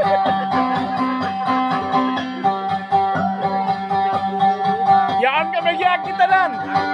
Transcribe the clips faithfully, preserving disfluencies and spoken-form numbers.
Jangan kami kita dan.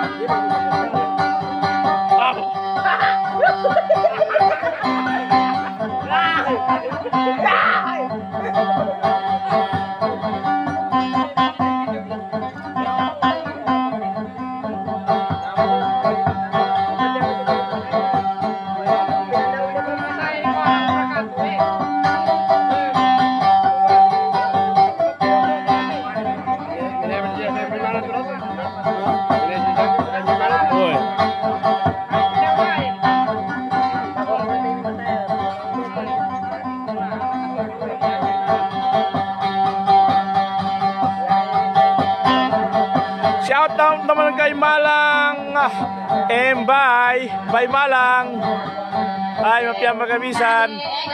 Shout out naman kay Malang Embay, Bay Malang. Ay, mapiang magabisan.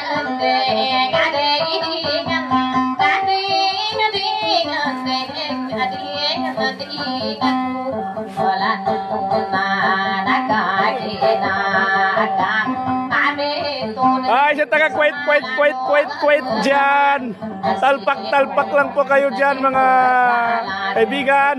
Ay, sa taga kwait, kwait, kwait, kwait, kwait dyan. Talpak-talpak lang po kayo dyan, mga kaibigan.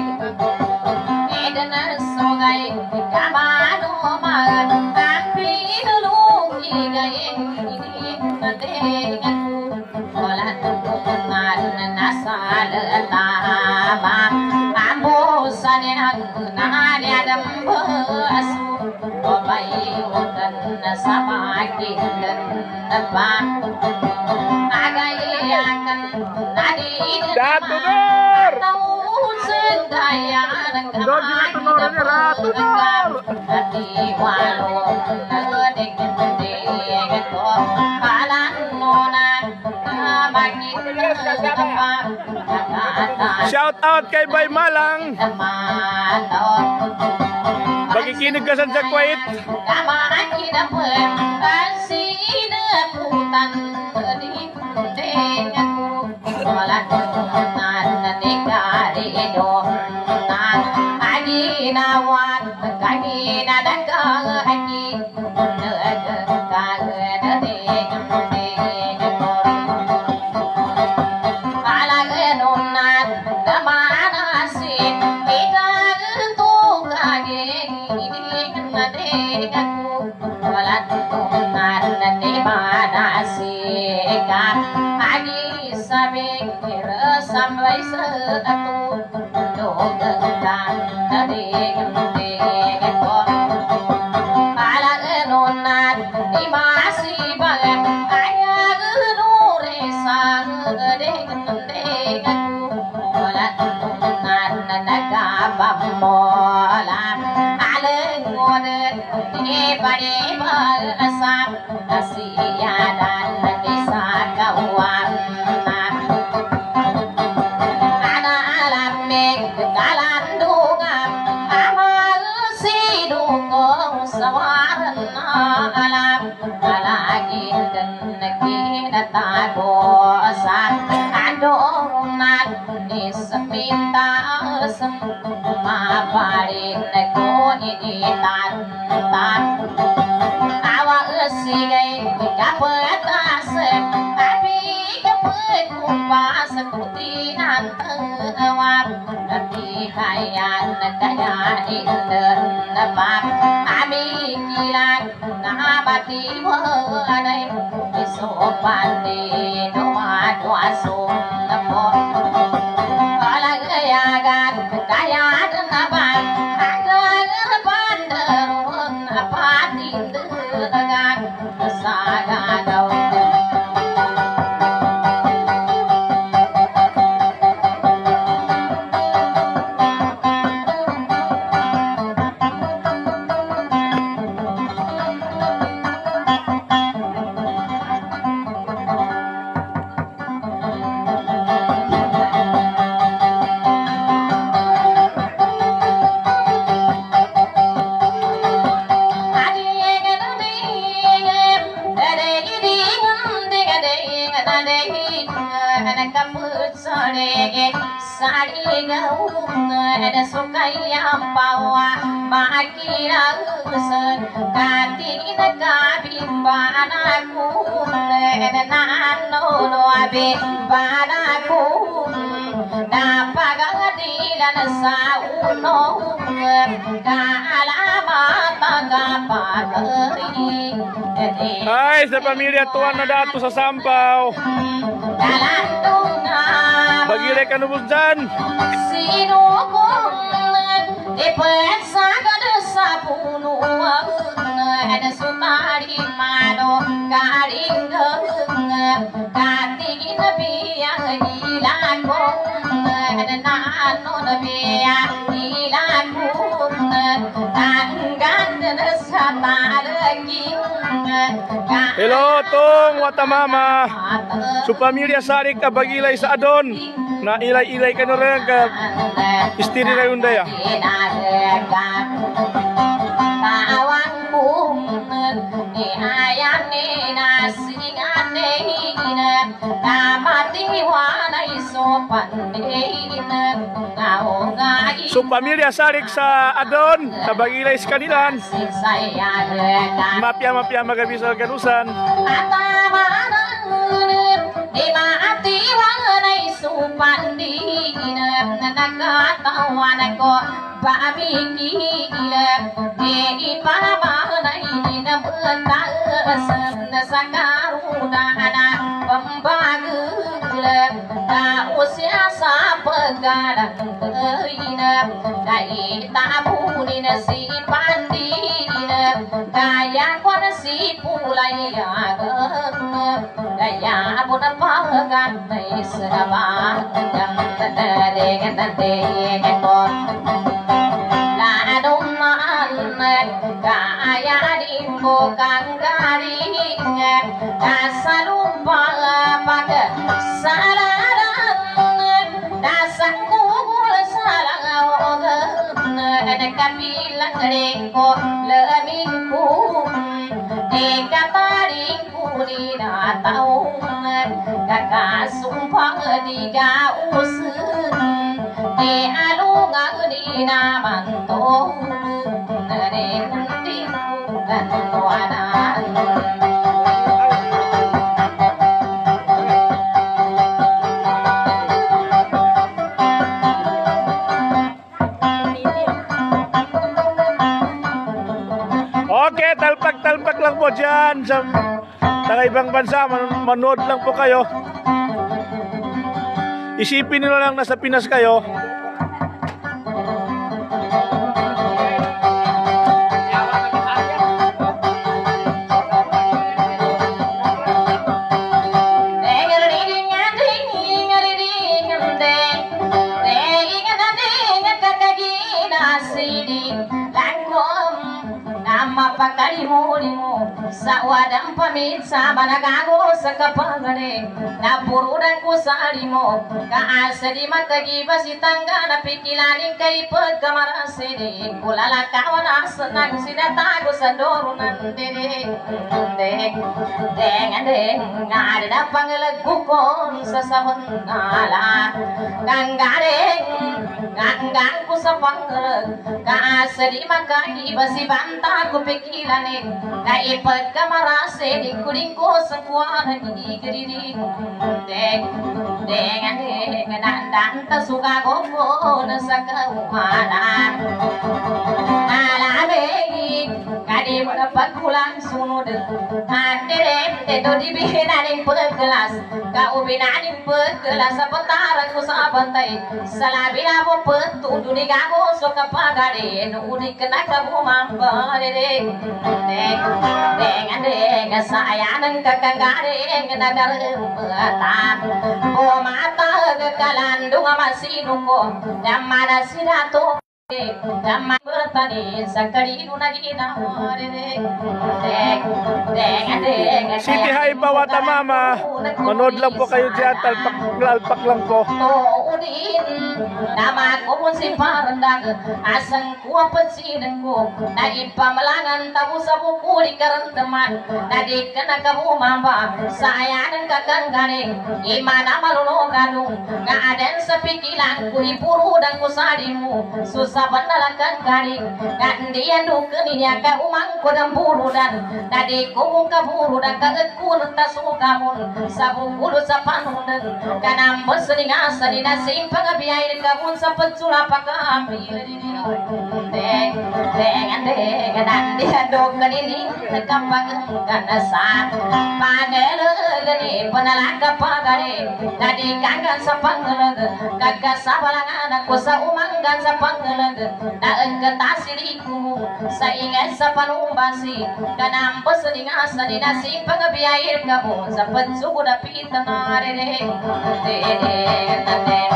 Ratu Nur. Dor gitu Nornya Ratu Nur. Shout out kay Bay Malang. Bagikinig ka sa Kuwait. Sampai satu dogedan degen degen kok ala genonan di masih banget aya genure sang degen degen wala tunan naga bamola ale ngoden di pade basam asiadan desa kawan sari gaung ada sukai yang bawa makira usen katin kabin banaku nano no abe banaku napagadilan sa uno kaalamat magapagari. Ay, sa pamilya tuwan na dato sa sampaw. Bagire ka nubod dyan. Sino kong ipagsaga sa punuan na sumari mano karing katingin na biyang ilan kong naano na biyang ilan kong tanggan na sa talaging. Hello, tong watamama. Su pamilya sarik ka bagilay sa adon. Na ilay-ilay ka na rin ka istiri na yun daya. Tawang kong ni ayang ni nasingan ni namatiwanay sopan ni Su pamilya sarik sa adon sa bagilay sa kanilan. Mapya-mapya magabisal kanusan. Di matiwanay supan di nagkatawan ko pamingilap di ipamanay namuntasan sa karunahan pambagulap kausya sa paggalang kainap dahil tabunin si pandilap kaya ko na si pulay agam kaya mo na pagkatay sa bagang tataling tataling ko ladong maalat kaya di mo kang galing nasa lupa pag salaran nasa kugul sa langawagan nagkapilang rin ko lamig ko di kataring ko di nataong kakasumpang di gausin di alungang di naman to narintin ko gantuanan. Okay, talpak-talpak lang po dyan sa taga ibang bansa, man manood lang po kayo. Isipin nyo lang nasa Pinas kayo. Mapagkalimunin sa wadang pamit sa managago sa kapagare na purudan ko sa alimo kaasa di magkagiba si tangga na pikilaning kay pagkamarasiri kulalakawan asa nang sinatago sa doro ng dede deng deng deng ngari na pangalagkukon sa samanala ganggareng ganggang ko sa pangalag kaasa di magkagiba si banta ko pikilanin na ipagkamarase di kuling ko sa kuwanan igiririn deng deng deng nandan ta suka ko na sa kauhanan alamig kadi mo na pagkulang sunod handirem de do di bihinaning pagkelas kaubinaning pagkelas sa pantarang ko sa bantay sa labi na mo pagtuduni gago so kapagari nuunig ka na kabumambari deng deng deng sayanang kakagaring nagarumata bumata kalandung masino ko damana sinato damang bertani sa karino nagina deng deng deng Siti Hai Pawata Mama, manood lang po kayo dyan, talpak, lalpak lang po. nama ko pun si parendag asang ku peciden ku na ipamelangan tabu sabu ku di karendeman na di kena kamu mamba saya dan kakang gane imana malulo kadung na aden sepikilan ku ipuru dan ku sadimu susah bandalakan gani na dia dukeninya ka umang ku dan buru dan na di ku kaburu dan kagekun tasukamun sabu kudu sapanun kanam besering asani na simpang biair kabun sapecula pakampi deng deng deng dan dia dokenini kambang kanasa panel geni penalaka pagare tadi kanggan sapanggeleg kagak sabalangan aku saumanggan sapanggeleg da engke tasiriku saingan sapanumbasi kanam besering asani na simpang biair kabun sapecu kuda pitanare deng deng deng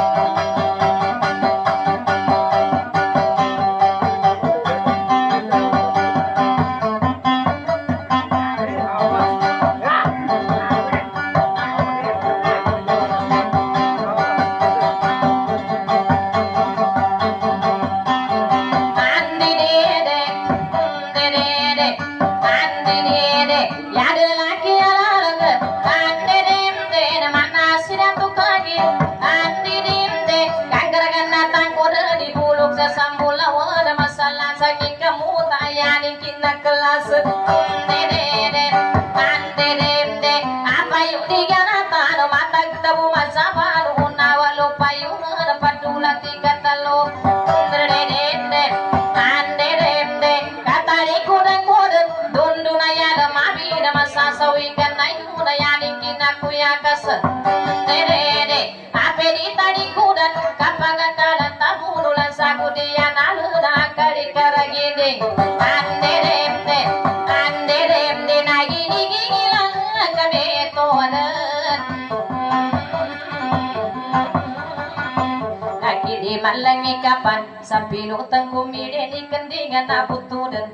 malangi kapan sampai lutang kumide di kendingan abutudan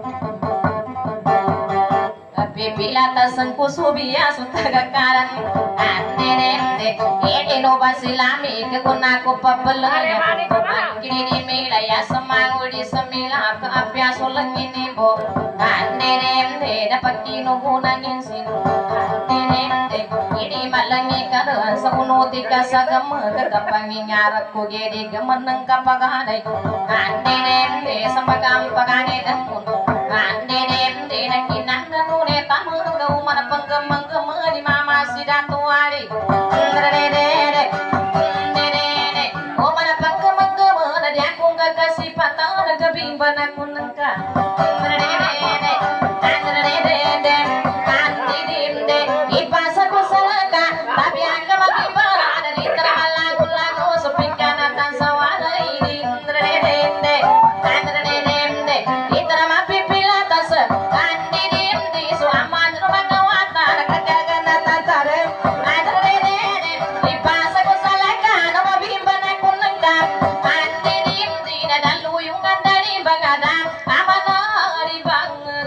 tapi bila tasengku subia sutaga karan ande dende ede no basilami ke kunaku papelanya kini di melaya semangu di semila ke apya solengi nimbo ande dende dapat kino gunangin sinu ande dende ini malangi karan sauno tika sagam ke kapangi ngarak ku gede gemeneng kapagadai ande dende sambagam pagane dan pun ande dende nakinang nune tamu kau mana penggemeng gemeng di mama si datu wali dede dede dede oh mana penggemeng gemeng dia aku nggak kasih patah dan kebimban aku nengka dede dede dede dede andi dinde ipas aku selaka tapi aku makin parah dari terlalu lagu sepikan atas sawah ini dede dede dede dede di terama pipil atas andi dinde suaman rumah kawatan kagagan tatare dede dede ipas aku selaka nama bimban aku nengka andi dinde dan luyungan dari bagadang amanah di bangun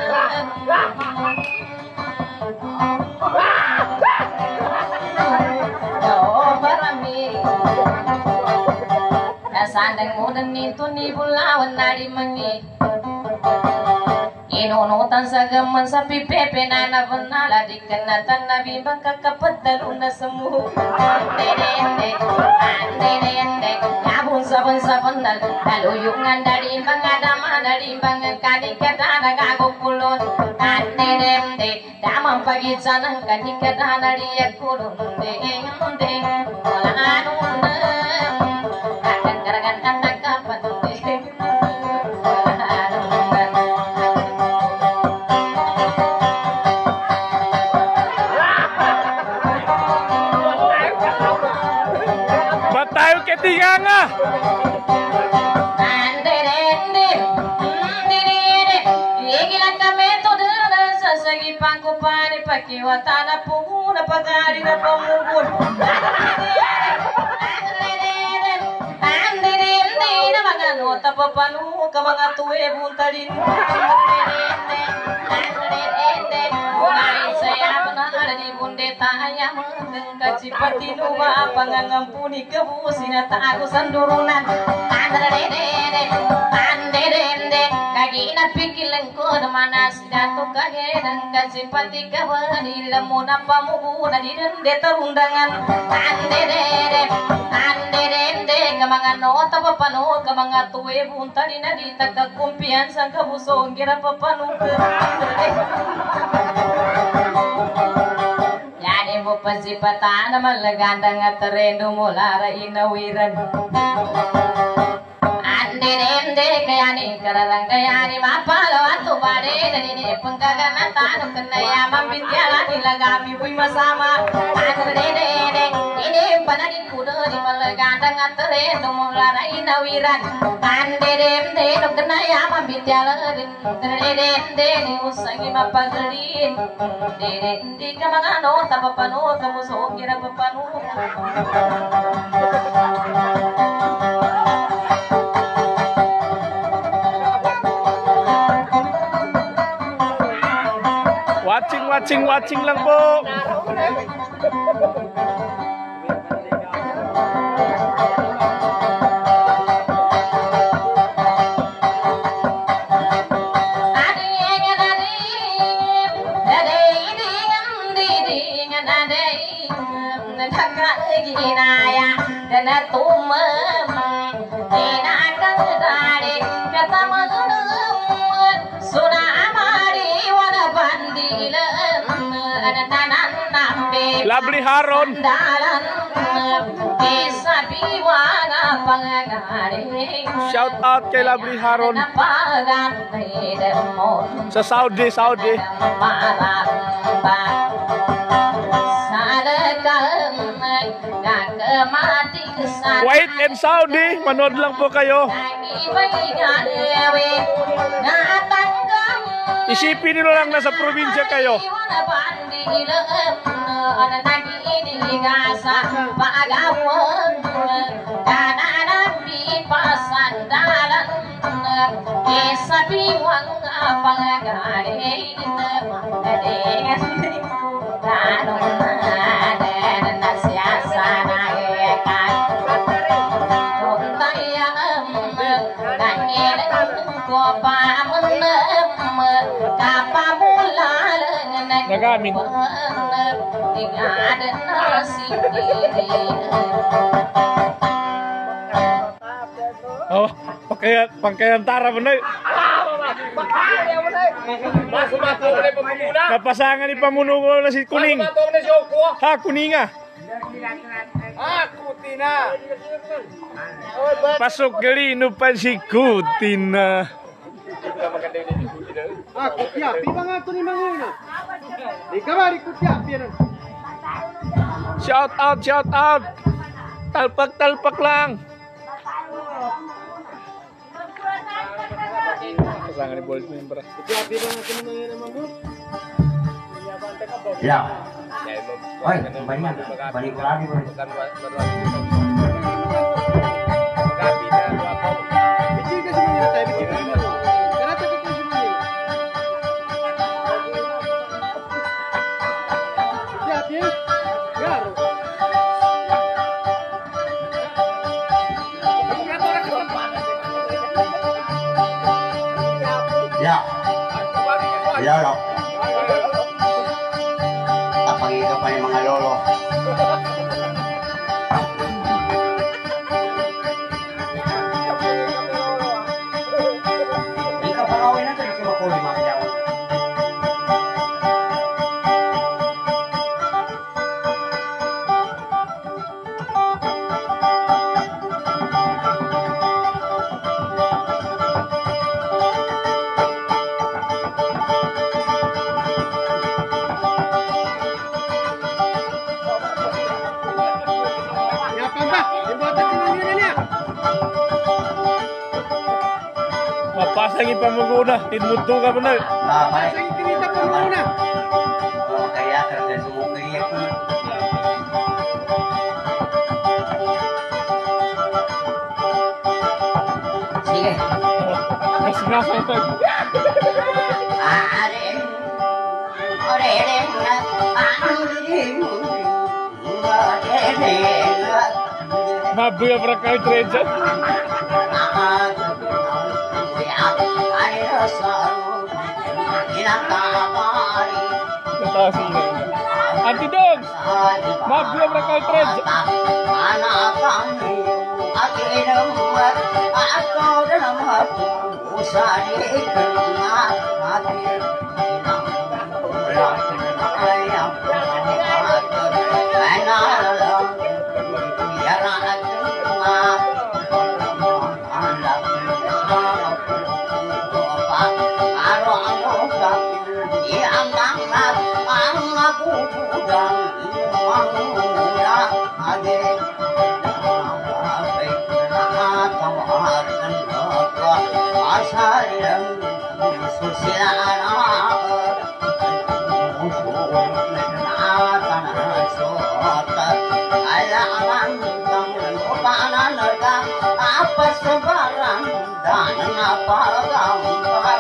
sandang mudan itu ni bulawan nari mengi inonutan sagaman sapi pepe nana benala dikenatan nabi bangka kapedalun na semu dede dede dede dede kabun sabun sabun dal daluyungan dari bangadama dari bangkani kadana gago kulon dede dede damam pagi sanang kani kadana dia kulon dede dede olah anuna garagan anak kapan batayo ketinganga ande dende dende yegilan kame to dana sasagi pangku pani pakiwatana punguna pagari na pamubun tapa papanu ka mga tuwe buntalin. Ngunay saya benar di bunde taya mengengkat cipati lupa pangangampuni kebusin aku sandurunan. Kagina pikir lengkod mana sidatu kahedang kasipati kawani lemuna pamuguna di dende terundangan. Ande dede ande dende kamangan nota papanu kamanga tuwe buntali nadi taka kumpian sang kabusong gira papanu. Jadi mo pasipatan malagandang at rendo mulara inawiran. Ande kaya ni kararang kaya ni mapalo at tubade nalini pangkaganan tanong kanaya mambintyalan ilagami buy masama. Ande dede ini panagin kudo di malagandang at rendo mulara inawiran. Ande dede no kanaya mambintyalan dede ni usagi mapagalin. Dede di ka mga no tapapano kamuso kira papano. Watching, watching, watching lang po. Labli Haron. Shout out kay Labli Haron sa Saudi, Saudi. Kuwait and Saudi, manood lang po kayo. Isipin nyo lang nasa probinsya kayo. Nagamin. Oh, pakai pangkayantara mo na. Napasangan ni pamunugo na si Kuning. Ha, Kuninga. Ah, Kutina. Pasok gali inupan si Kutina. Ah, kutya. Piba nga ito ni Manguno. Di ka ba, di kutya. Shout out, shout out. Talpak-talpak lang. Pasangan ni Bolt member. Kutya, piba nga ito ni Manguno. Ya. Oi, banyak. Balik lagi, Bro. Bicil ka semuanya, tayo bicil ka semuanya. Karata ka ko semuanya. Kutya, piya. Garo. Ya. Ya, lo. Apagi ka pa yung mga lolo. Hindi ka pa kawin natin kasi makulit mga yaw. Mapasang ipamuguna, tinmuto ka mo na. Ah, balik. Sa itinita po muna. Oh, kaya talaga sumukay ako. Sige. nasa ito. Mabuya para kay Treja. Natasi na. Auntie Dog! Mabuya para kay Treja. Apa sebarang dan apa gambar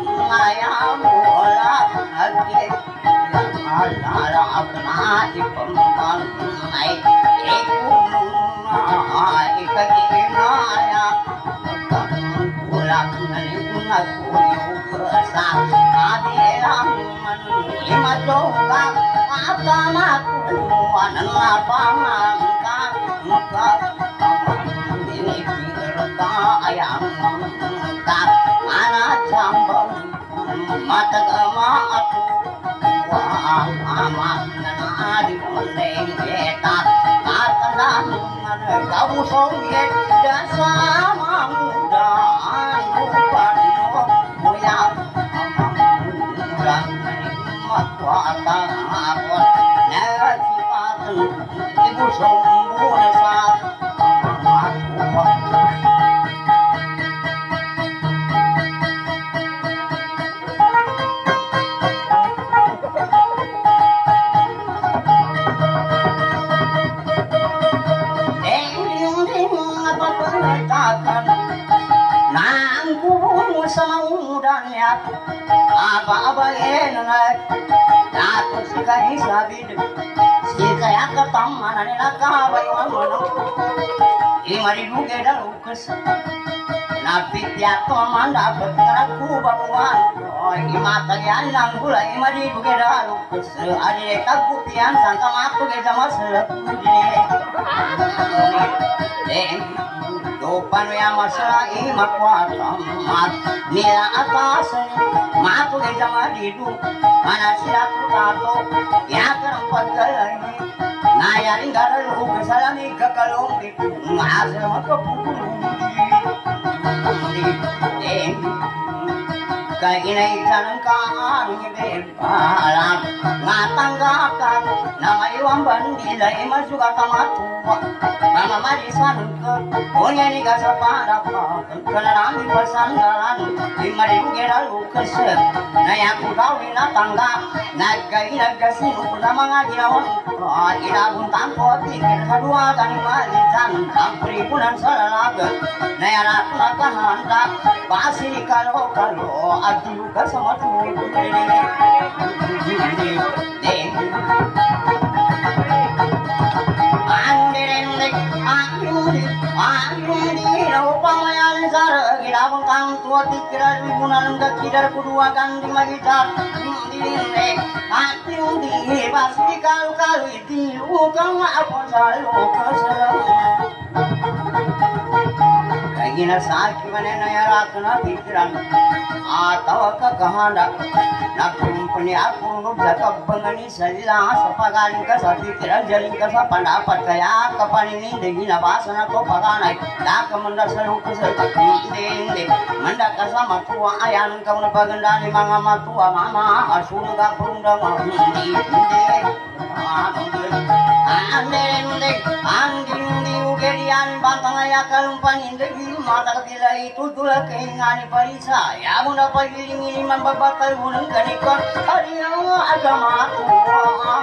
ayam bola lagi ala apna ipamban naik ikunai kaginaya pulang naliunat kuliu besar adilang lima dongkak atamaku anan lapangan kak ini pirta ayam tak anak jambang mata gama aku wah amat nadi mendeng ketat atanan kau songget dan sama muda lupa moyang muda mat kuata akon nasi patu ibu sembuna saat samudanya apa-apa enak aku sikai sabid sikai akatamanan nakabai wamano imari duge dalukas napi tiap komanda berkeraku babuan oh imata yan lang gula imari duge dalukas ade kagupian sangka matu ge sama selepudi deh Dopan ya masalah imak watam mat nila atas matu ke sama didu mana silaku tato ya kerempat galai naya ringgal lu kesalami kekalung ditu ngasih maka pukul di kay inay sanang kaan ngibig palang ngatang gakan na maiwang bandila imasuka kamatuwa mama marisan ke punya ni gasa para pa kalalami pasandalan imariugera lukas na yaku kawin na tangga nagkay nagkasino na mga ginawan inabun tangko tingin sa dua tani malitan ang pripunan sa lalaga na yarat na kahanda basi kalo kalo at lukas sa matuloy Gilabang kang tua tikiran libunan ke kidar kedua kan di magitar dine ati undi pasti kalu kalu itu kang apa salu kesel kagina sakit mana naya rakna pikiran atau ke kehendak nak punya aku nuk jaka bengani salila sapagaling ka sa pikiran jaling ka sa pendapat kaya kapan ini degina basana to paganay dak manda salu kesel hindi manda ka sa matua ayan ka na pagandani mga matua mama asun ga purunda hindi ande ande anding diugerian bantangaya kalumpan hindi mata kapila itu tulak ingani parisa ya muna pagiling mambabatal unang kanikon ariyo agama tuwa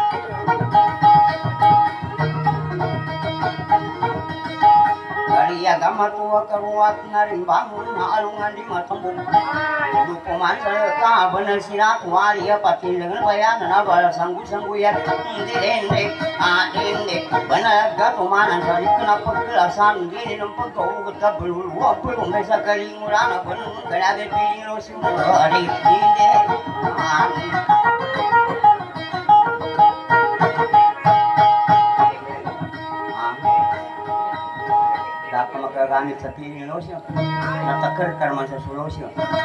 Kali agama tua keruat naring bangun na alungan di matambung dukuman sa bener sirat wali pati dengan bayan na bala sanggu sangguyan di dende a dende bener gatumanan dari kenapa gelasan gini nempat kau kita belul belum bisa kelinguran bener kada de pilih hari dende Dapat makagamit sa piling losyo, natakar karman sa sulosyo.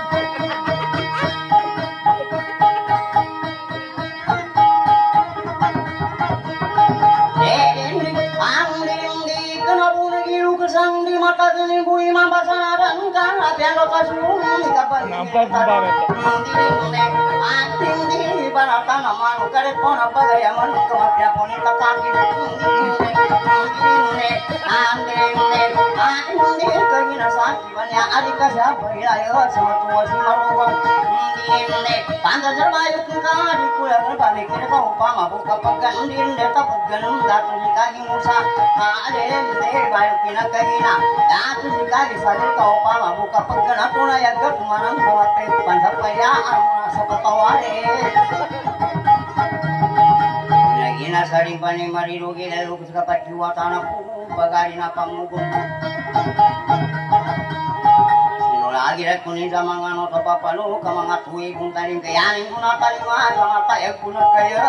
Ang hindi ka na po nag-ilugasang di mata sinibui mabasaran ka at yan o kasulungan kapag hindi at hindi barata naman karit po na bagayaman kumapya po ni takakin hindi hindi hindi hindi hindi hindi akibatnya adik kasabay ayo sama tua si marubang hindi tanda serbayut ka di kulang pamikir ka upama buka pagandin de tapag ganun datu si kaging musa alem de bayo pinakahina datu si kaging sadir ka upama buka pagganatu na yagat manang buwate pansapayaan mo sa patawari Gina saring pani marirugi lalu kapat jiwa tanah pun bagari na pamugun. Sino lagi rek kuning sama ngano tapapalo kamanga tuwi kung taring kayanin ko na talima sama tayo ko na kaya.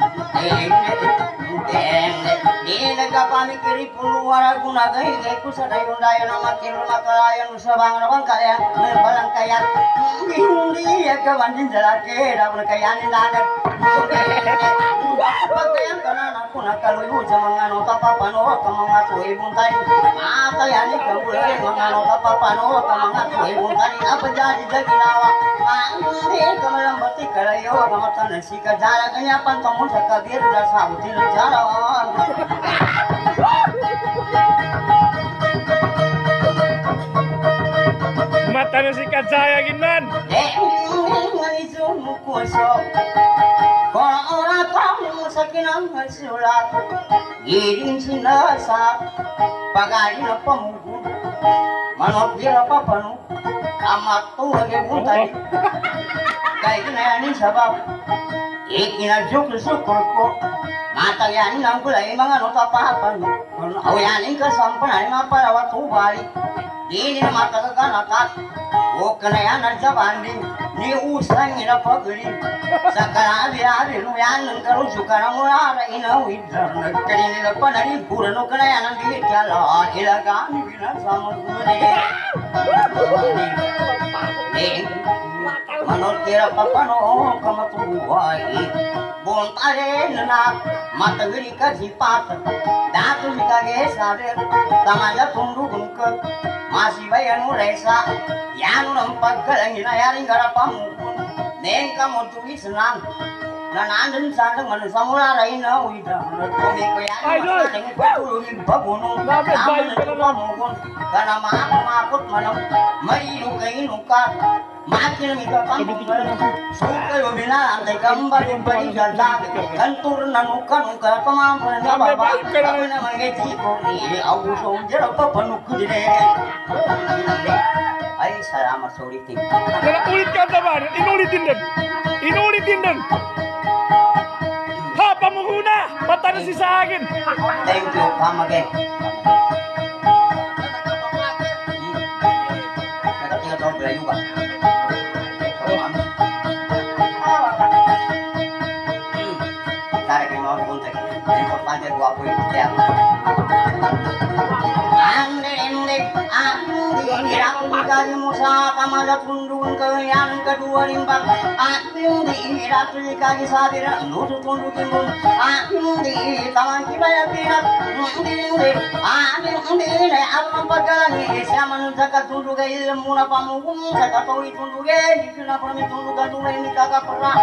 Dini nagkapamikiri puluwara ko na gay gay ko sa dayon dayon na makiro na kalayan sa bang na bang kaya may balang kaya. Hindi ya kawanjin jalake dapat kayanin dagat. Pagkayan ka na ako nakaluyo sa mga nota papano ka mga tuwi buntay matayanin ka muli mga nota papano ka mga tuwi buntay apa jadi sa ginawa hindi ka malambati kalayo kamatanan si kajala kanya pantong sa kabir na sa util jalawan Mata na si Kajaya ginan. eh ngaliso mo kuso kung orang tahu sakinang sulat giring sinasa pagari na pamugun manok gira papanu amat tuwa ke buntay kaya kinayanin sabab ikinajuk syukur ko matayanin ang gulay mga nota papanu kung awayanin ka sampanay nga parawat ubali di na matagaganatat o kanayanan sa banding ni usang ina pagli sa kanabi-abi no yan ng karusuka na mula na inawid na kanina pa na rin pura no kanayanan di kala ilagani binasama guli manot kira papano kamatubuhay bontare na matagiri ka sipat datu si kage saber tamaja tundukun ka masih bayan resa yang nampak kalang inayaring garapamukun neng kamu tuwi senang dan anden sandeng man samula raina wida nagkomi ko yan masing patulungin bagunong naman pamukun kana maakot manang marilu kayo ka makin mita pamukun suka yo bina antay kamba yung baligan dati kantur nanukan ka pamampan na baba kami na mga tipo ni auso jero papanuk dire ay salamat sa ulitin Kaya ulit ka naman. Inulitin din. Inulitin din. Ha, pamukuna. Mata na si sa akin. thank you kamage nakatinga to belayu ba tarik mo ako punta importante guwapo yung tiyak Kali musa kamala tundun kayan kedua limbang ating di ratu di kaki sadira nusu tundukin bun ating di taman kibaya pirat di di ating di le alam pagani siaman zakat tunduk ilmu na pamukum zakat tawi tunduk di kena permi tundukan tunai ni kakak pernah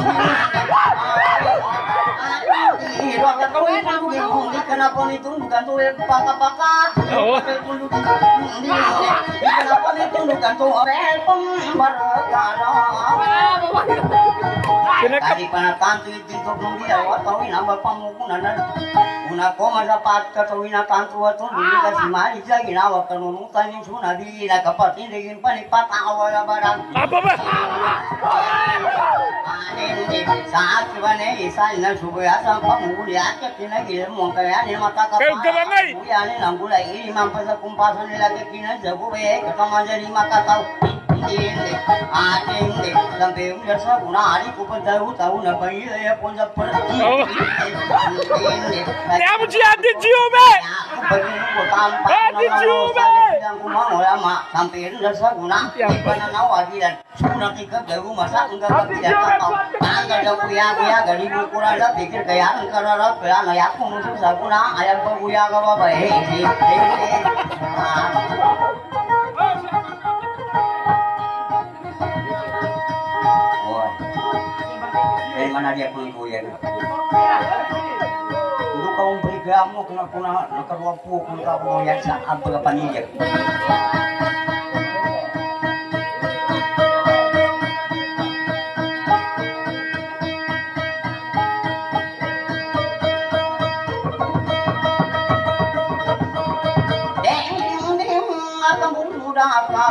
di zakat tawi tunduk di kena permi tundukan tunai pakak-pakak tunduk di kena tundukan tuh orang pemberkara. Tadi panatan tu itu belum dia tahu nama pamukunan. Una koma dapat katawi na tantu atau dulu kasih mari lagi nawa kanunung tanya suna di na kapatin dengan panipat awal barang. Apa ba? Ane saat kibane isa na subaya sa pamukuli akyat tinagil mo kaya ni mataka. Kau kebangai. Kuya ni nang gulay ini mampas sa kumpasan nila kina jago be katama jadi makataw. Hindi ating sampai umur sa kuna ari ko pa daw taw na bayilay po sa per. Ya mo si Ate Jume! Ate Jume! Yang kumang wala ma sampai rin sa kuna ipananaw adilan sunat ika gago masa enggak tidak tahu angga daw kuya kuya gali bukura da pikir kaya ang kararap kaya na yakong musu sa kuna ayan pa kuya ka ba ba eh dari mana dia punya kuya Untuk kau beri kamu kena kena nakar wapu kena kau yang sa apa panitia dakap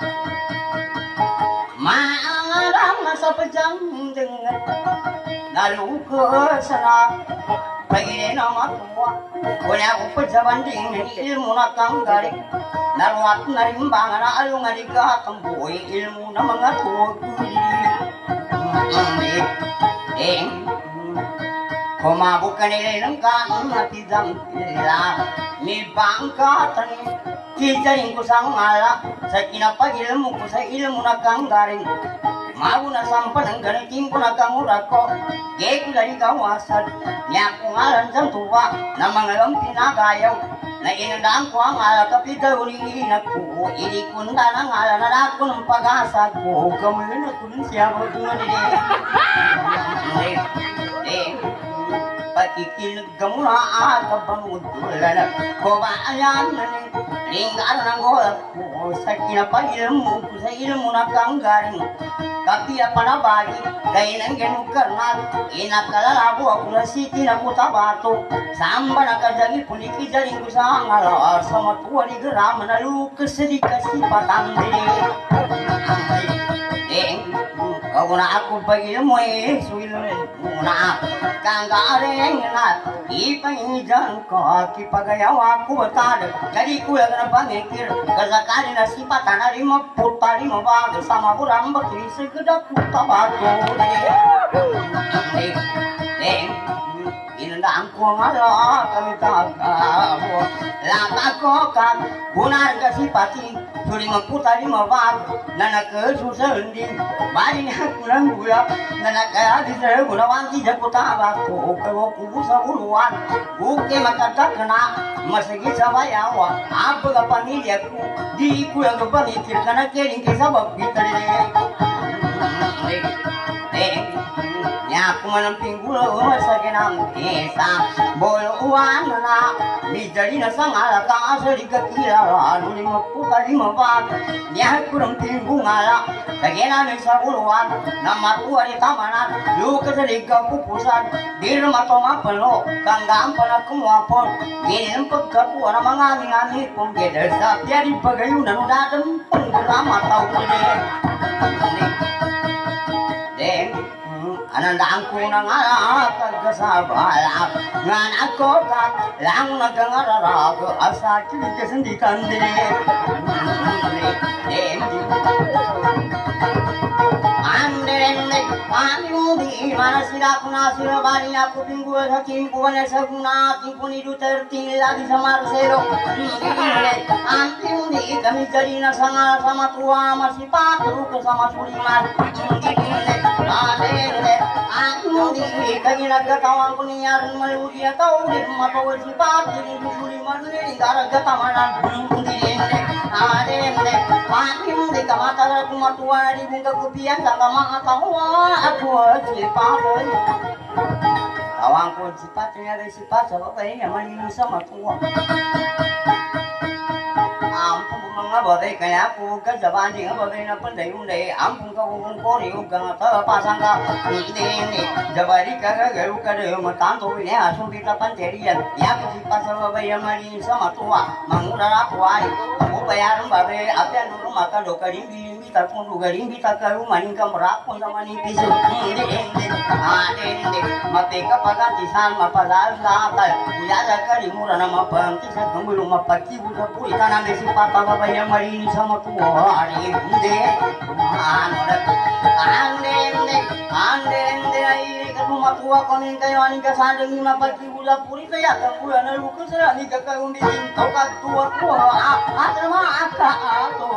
marang masa pejang dengan lalu ke sana pagi nama tua punya aku pejaban dingin ilmu nakang garing naruat narimbangan alung adika tembui ilmu nama ngatu eh koma bukan ilmu kan hati jam ilah ni bangka tani kijaring kusang ala sakina pagi ilmu kusai ilmu nakang garing mau na sampan ang ganitin ko na kamurako gay ko dari kawasan niya ko ngalan sa tuwa na mga lang pinagayaw na inandaan ko ang ala kapita ulihin ako ilikunda ng ala na ako ng pag-asa ko kamulin ako ng siya ko eh eh pakikinig ka muna at kapanutulan ko ba ayan na ringgaan ng oras ko sa kinapahilm mo sa ilmo na kanggaring kapia panabagi kay nang ganun karnal inakalalabu ako na siti na kutabato samba na kadagi puniki jaring ko sa ngala sa matuwa ni garama na lukas di kasi patandi eh kau na ako pagil mo eh suil muna kang gareng na ipangijan ko kipagayaw ako batad jadi ko lang na pangikir kasakali na sipatan na rin maputali mo ba sama kurang bakisi kedak tabato eh eh inandaan ko ngala kami tagabo lata ko kan gunar kasipati suri maputali mo ba na nakasusundin mari na kurang gula na nakayadi sa gunawan di jakutabato kawo kubusa uluan buke makadakna masigi sa bayawa apa ka pamilya ko di ko ang pamitir kana kering kisabab bitari eh nya kumanang pinggulo sa kinang isa bolo uwan na bijari na sangala ka asali ka kilala ano lima puta lima bag nya kurang pinggungala kagena ng sa buluan na matuwa ni tamanan luka sa liga pupusan di rumah tong apelo kanggang pana kumwapon ginim pagkakuha na mga aming-aming kung geder sa piyari pagayunan dadam panggalama tao ko deng anandaan ko na nga kagkasabala nga ako ka lang nagangararag asa kiligasandikan din Andrende paano di mana sila ko na sila bali ako pingguan sa timpo na sa kuna timpo ni Duterte lagi sa Marcelo Anting di kami jadi na sanga sama tua masipat ruko sama Suliman Andrende Anting di kami nagkatawang ko niya rin maludi ataw di mapawal si Pati ni Suliman ni daragkatamanan Andrende Andrende paano di kamatagal kumatuwa di bunga kupian sa mga tawa ako sipapoy awang ko sipat niya rin sipat sa babae niya malinis sa matuwa ampun mga babae kaya ako kasabandi nga babae na panday unday ampun ka kung kori o ka nga pasang ka hindi hindi jabari ka gagayo ka rin matanto niya asong kita panterian ya ko sipat sa babae niya malinis sa matuwa mangurara ko ay ako bayaran babae at yan nung makado ka rin takung lugaring kita karu maning kamrakon sama ni pisu hindi hindi ade hindi mateka pagantisan mapadal latal uya kali mura na mapanti sa kambulong mapaki buta puri tanang desi papa baba yang marini sama tuwa ade hindi ano na ande hindi ande hindi ay kamu matuwa koning kayo aning kasadang ni mapaki buta puri kaya kambulan na lukas na ni kakaundi tau katuwa kuwa at naman aka ato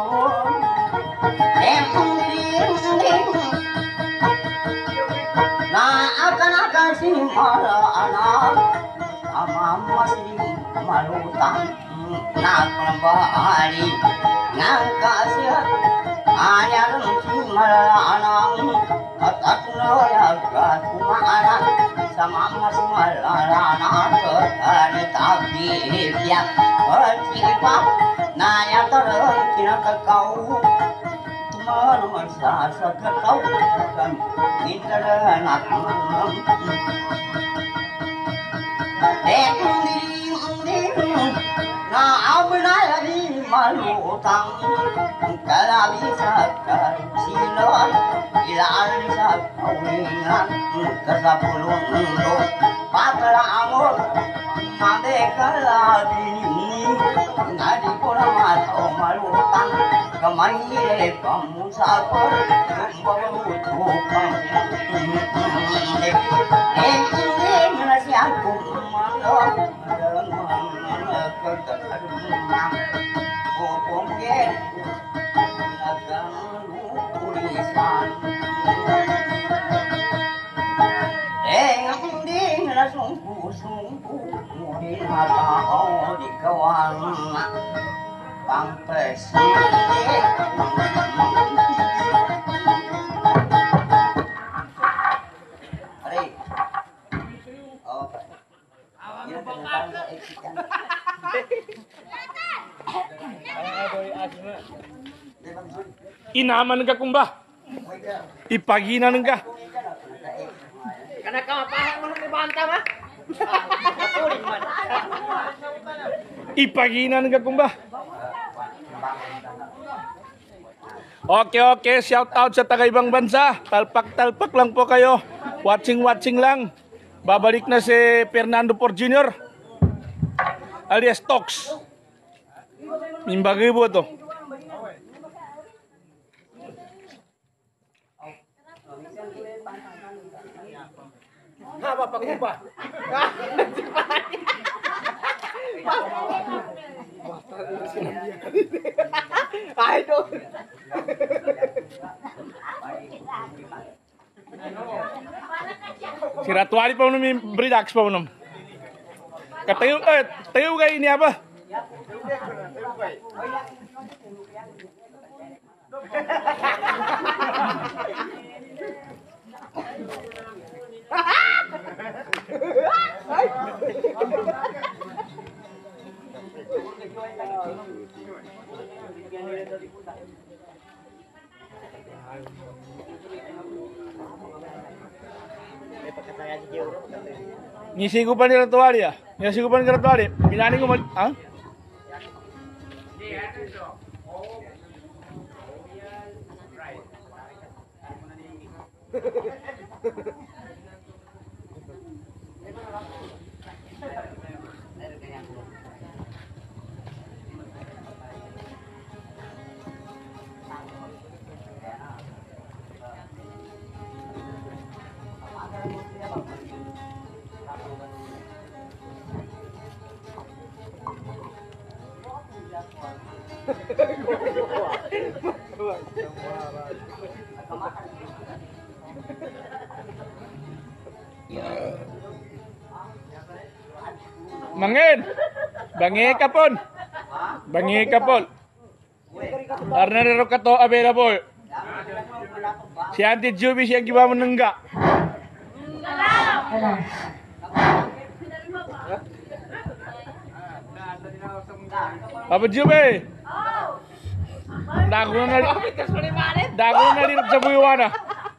na akan akan si mara anak sama masih malutan nak membahari yang kasih hanya si mara anak atat noya cuma anak sama masih mara anak terhari tapi dia bercipak naya terus kira kau masa sakau kan intara nak mam eh na abna di ma malutang kala bisa silon ilan sa kauningan kasapulong mundo patla amor mande kala dini ngadi pura matau malutang kamaire pamusapur bawa tukang eh ini menasihat kumalo Inaman ka kumba. Ipaginan ka. Kana ka pahay mo nang ibanta ba? Ipaginan ka kumba. Oke oke, shout out sa taga ibang bansa. Talpak-talpak lang po kayo. Watching-watching lang. Babalik na si Fernando Por Junior alias Tox. Mimbagi po to. Apa pag-iba? Ay, do. Si Ratuari pa unom yung Bridax pa unom. Katayo, eh, tayo kayo ini apa? Ngisi ko pa ni Ratuari ya? Ngisi ko pa ni Ratuari? Pinani ko mal... Ha? Mangin, bangi ka pon. Bangi ka pon. Karena nero kato available. Si Auntie Juby siya giba menengga. Apa Juby? Dago na Dago na rin sa buiwana.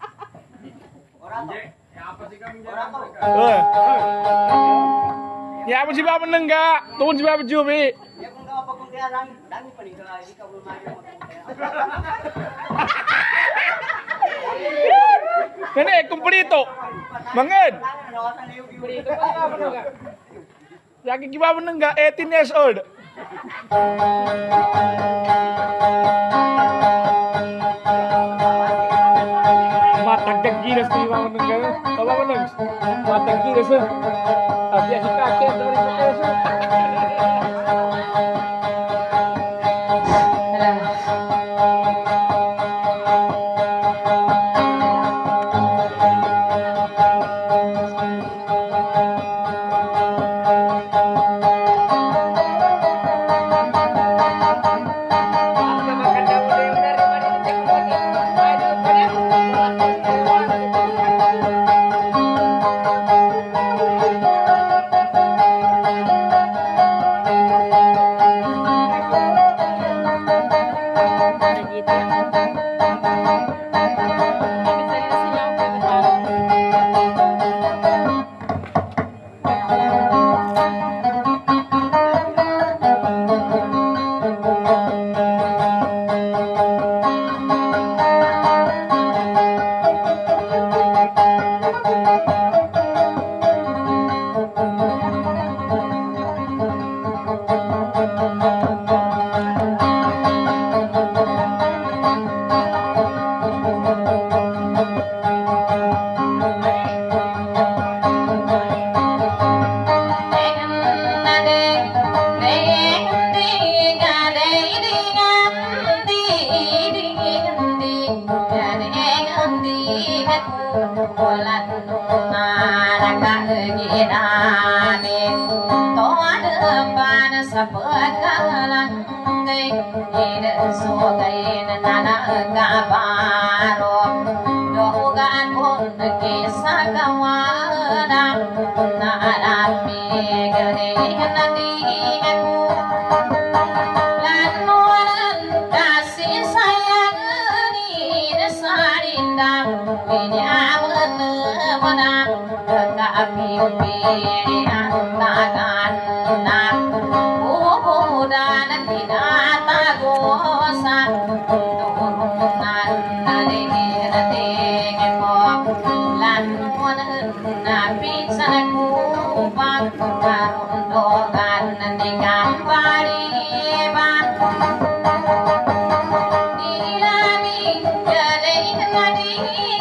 Eh. Ya, apa sih bapak menengga? Tunggu si bapak Jubi. Ya kung ka pagkuntianan, dami pa rin ka, hindi ka bumayo magkuntianan. Nenek, kumplito. Mangin. Lagi gimana menengga? eighteen years old. Matagdag gilas di bawah menengga. Apa meneng? Matagdag gilas. Biasa kakek dari Bekasi. ine sogai nana kabaro dogan pun kisah kawana nalami gede nadi aku lanuan kasih sayang ini sarindam ini aman menang kami pilihan tangan nak dan binata gosa turunan dari tengok lanuan nabi sanakupang karundokan di kambari ban dilami jadi ngadi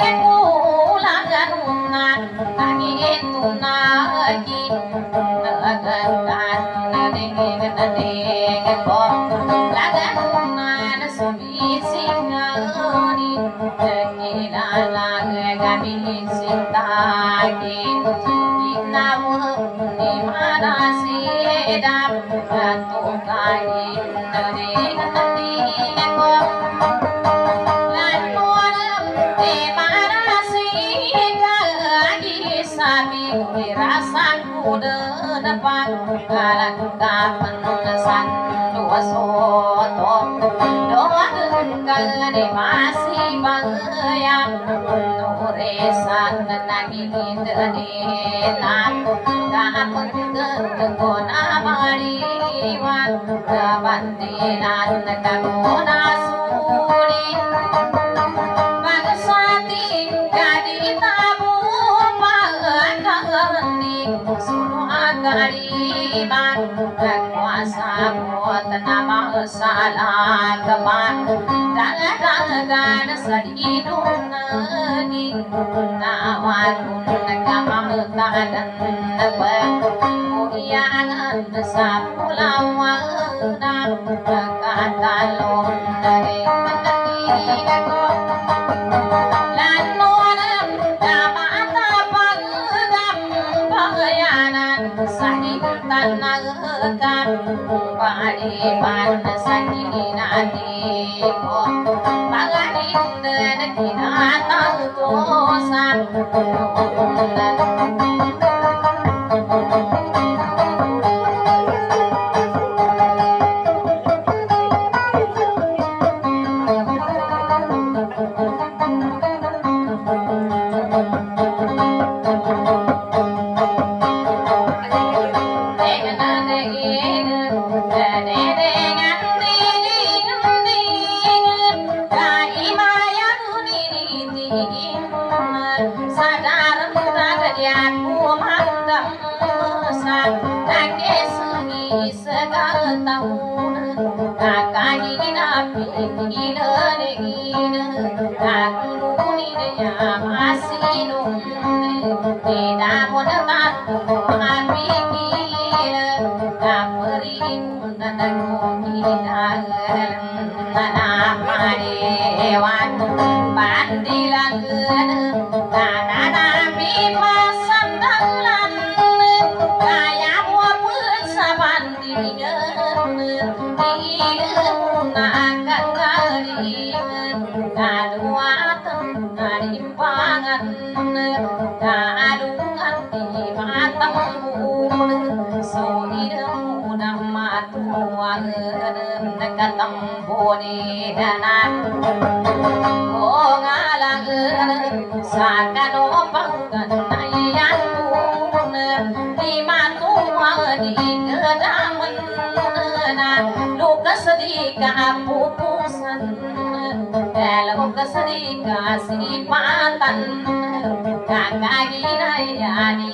kulagan lagi itu lagi nagakan dengan dengan lagan suami singani dengan kami sintaki dinamu di mana sedap satu kali dengan dengan lanuan di mana sedap sabi rasaku depan kalan kapan dua soto doa kali masih bayang nuresan nagi denan kapan kena mariwan bandilan kagona sulit bagsati kadi tabu sunuh agariban kuasa buat nama salah keman dagan sadidun lagi nawatun kamang tadan nebak muiangan sapulawana katalon dari mendigo lanuan damata pagdam bayanan sakit tanagan palipan sakit nadiko paganin dan kinatang kosan kasih patan kakak ginayani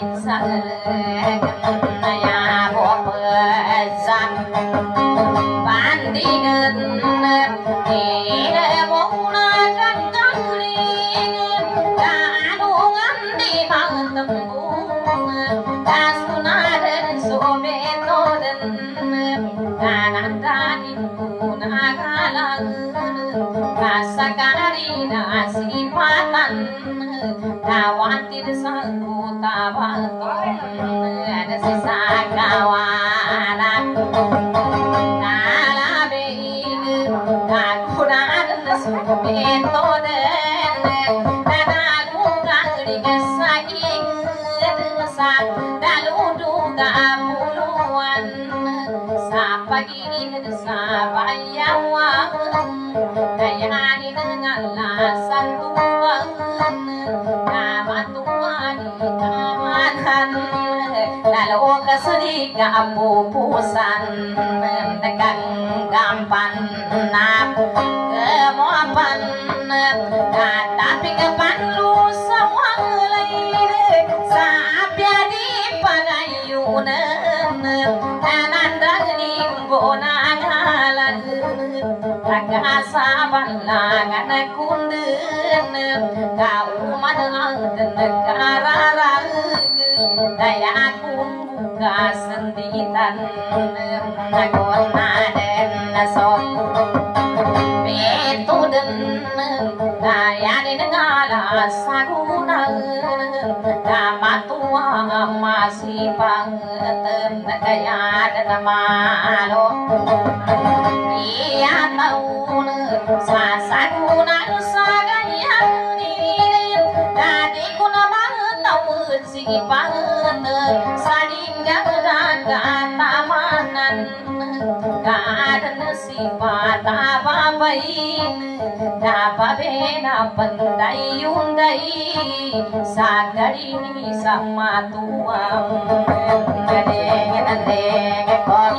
sageya bopezan bandingan ide mona kangling kanungan di mangtembung kasunaden sobetoden kanandani kunagalang kasakarina sipatan kawatir sangku tabaton ada sisa kawanan kalabeing metode nanaku kali saking desa dalu duga puluhan sapagi desa bayawan dayani ngalasan tuan nama tuan kamanan lalu kesedi kapupusan mendegang gampan nap kemopan tapi kepan lu sawang lain sapya di pagayunan anandang nimbonalan ragasaban langan kunden kau madang negara daya kun buka senditan nagona den nasok metuden daya di negara saguna damatua masih pangetem daya dan malo iya tahun sasaguna sagaya tadi kuna tahu si pangen salinggang dan tamanan kada si mata babain napabena pandai undai sagari ni sama tuang gadeng gadeng kok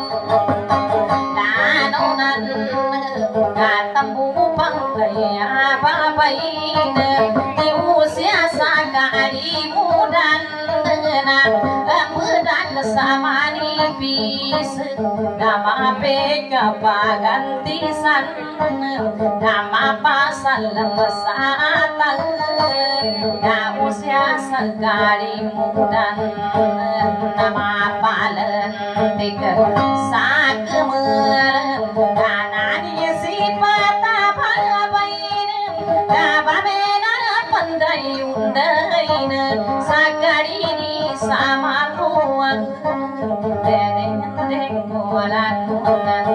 nanonan katambu pangkaya babain di usia sagari mudan pedan sama nipis nama peka pagantisan nama pasal mesatang ya usia segari mudan nama palentik sakemer kanani sifat abain dabamena pandai undain sagari sama tuang deng deng lakukan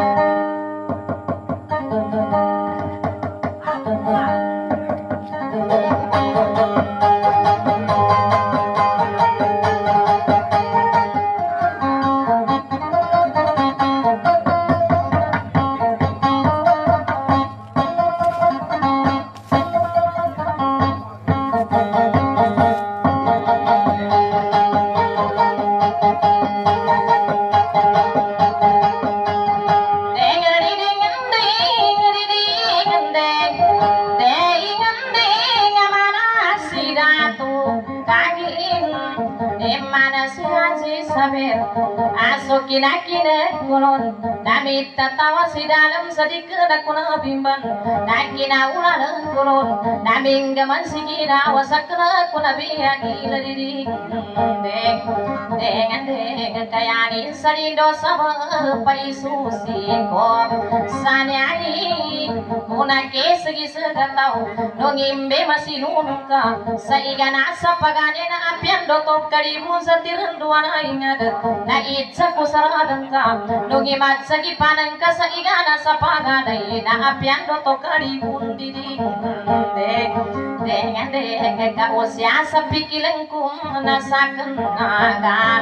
Asokina kina kulon namit tatawa si dalam sedikit aku nabimban nakina ulan kulon naming gaman sikina wasakna aku nabiya gila diri deng dengan deng kayani salindo sama paisusi ko sanyani kuna kesegi segatau nongimbe masih nunungka saigana sapagane na apian dotok karibu satiran duana ingat na itsa kusaradang ka nungi matsagi panang ka sa igana sa paganay na apian dotok karibun didig deng dengan deng ka usya sa pikilang kung nasakan agan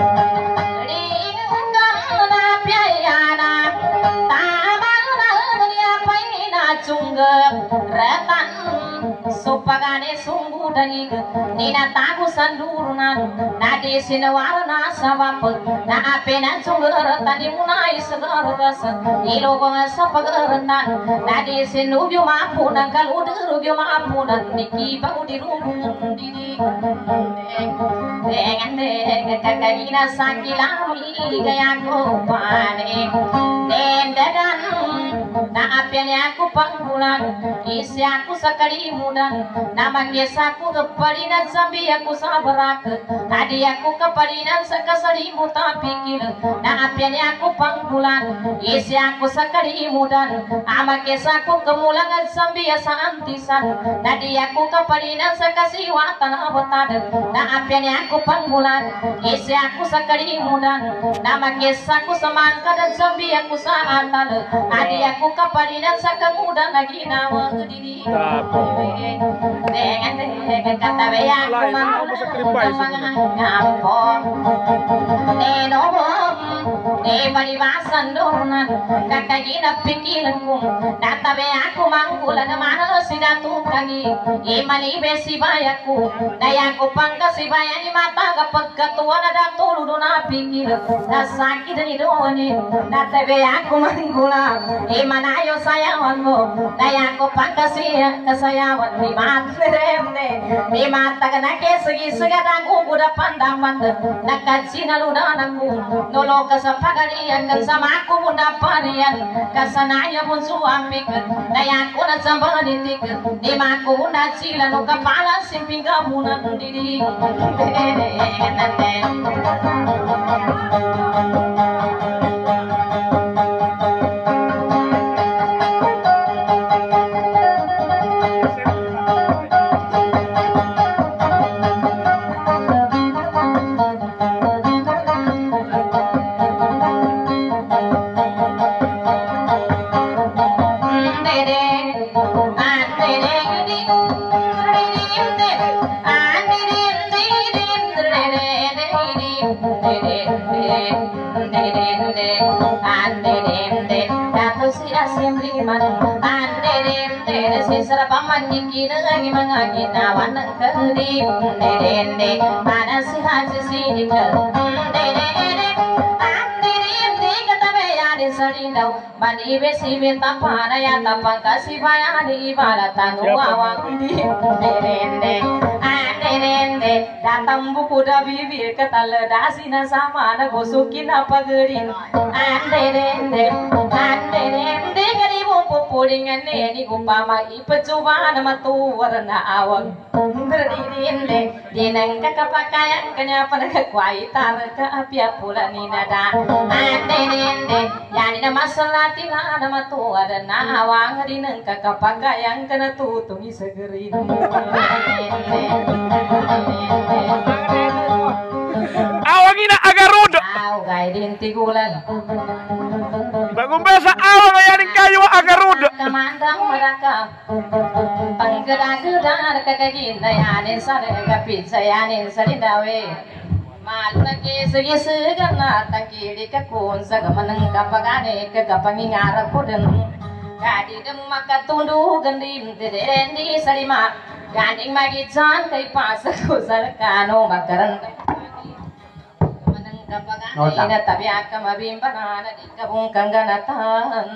ringgam na piyayana tamang na niya pa'y nachungga ratan supagane sungguh daig ninatago sa lurunan na di sinawarana sa wapag na apinan sunggar tani muna isagaras ilogong sa pagarantan na di sinubyo mapunan kaludurugyo mapunan nikibaw di rubong didig dengan deng kakagina sa kilami gaya ko panik dendagan na apian aku panggulan isi aku sakali mudan nama kiesa aku kepalinan sambil aku sabarak tadi aku kepalinan sekasalimu tapi kira na apian aku panggulan isi aku sakali mudan nama kiesa aku kemulangan sambil saantisan tadi aku kepalinan sekasiwatan abotad na apian aku panggulan isi aku sakali mudan nama kiesa aku semangka dan sambil aku saantal tadi aku kepalinan dan sakamuda lagi nawa diri dengan dengan kata beya ngampon neno ne paribasan dorna kakagina pikilanku data beya aku mangkulan mana sidatu kagi imani besi bayaku dayaku pangka si bayani mata kapag katuan ada tulu dona pikir sakit dan idoni data beya aku manggula imanayo sayawanmu dayaku pangka si kasayawan mi matremne mi mata kanake segi segadaku kuda pandang mata nakacina lunanaku nolo kasapagalian kan sama aku bunda parian kasanaya pun suami dayaku na sambalitik di maku bunda cila no kepala simping gamunan diri lagi mengaginawan ng kadip dende mana si haji sinikal dende andiri katabayani salinaw manibe sibe tapana ya tapang kasibayani ibalatan uawang di dende dende datang buku da bibir kataladasi na sama na gosukin apa gerin dende dende pupulingan ni upama ipacuba na matuwar na awag derdinde dinang kakapakayan kanya panagkakwai tar ka apya pula ni nada dende yani na masalati na na matuwar na awang dinang kakapakayan kana tutungi segerin awang ina agarud aw gay din tigulan bagumbesa awang ayaning kayo agarud kamandang meraka panggeda-geda kakagina yanin sare kapit sayanin salidawe maluna ke segi segana takiri kakun sagamanang kapagane kagapangingarap puden kadi dem makatundu gandim derendi salima ganding magijan kay pasaku salkano makaran kapagane tabi akamabimbanana di kabung kangganatan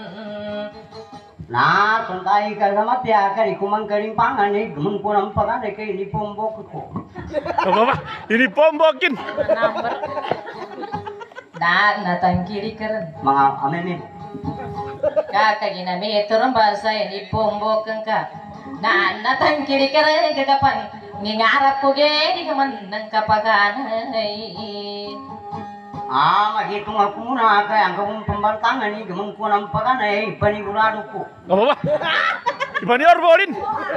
nah tungkai karama pia kari kumang karing pangan ni gemeng punam pagan ni kay ni pombok ko apa ini pombokin number dan natang kiri keren mga amen kakak gina me turun bahasa ini pombok ka na natang kiri keren kakapan ngingarap ko ge di kaman nang kapagan ah magitung aku muna kay ang kung pembantangan ni gemeng punam pagan ay panigurado ko apa ibani orbolin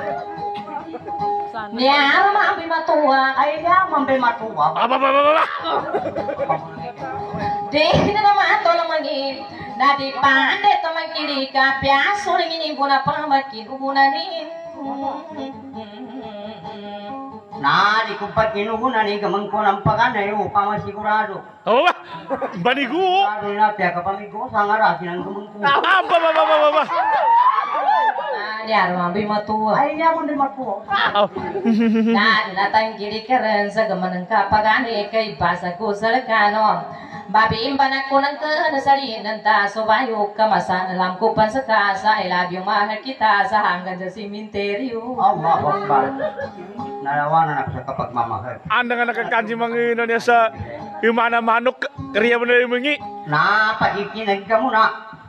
niya mampi matua ay ya mampe matuwa apa apa apa deh na mato lamagi na di pande tamang kiri ka piaso ini guna pamakin ubunanin nah di kumpat kinuhunan ni gamang ko ng pagana yo pamasigurado. Oh, banigu. Sigurado na tiya kapamigo sangarasin ang gamang ko. Apa apa apa apa. Ah, yar mambi matua. Ay ya mo din matuwa. Nah, natang kiri keren sa gamanang kapagani kay basa ko sa lakano. Babi imbanak ko ng kanasari ng taso bayo kamasan alam ko pan sa kasa I love you mahal kita sa hanggang sa simenteryo. Allah Akbar. Nalawanan ako sa kapagmamahal. Anda nga nakakansi mga ino niya sa yung mana manok kariya mo na yung mga na pakikinig ka muna.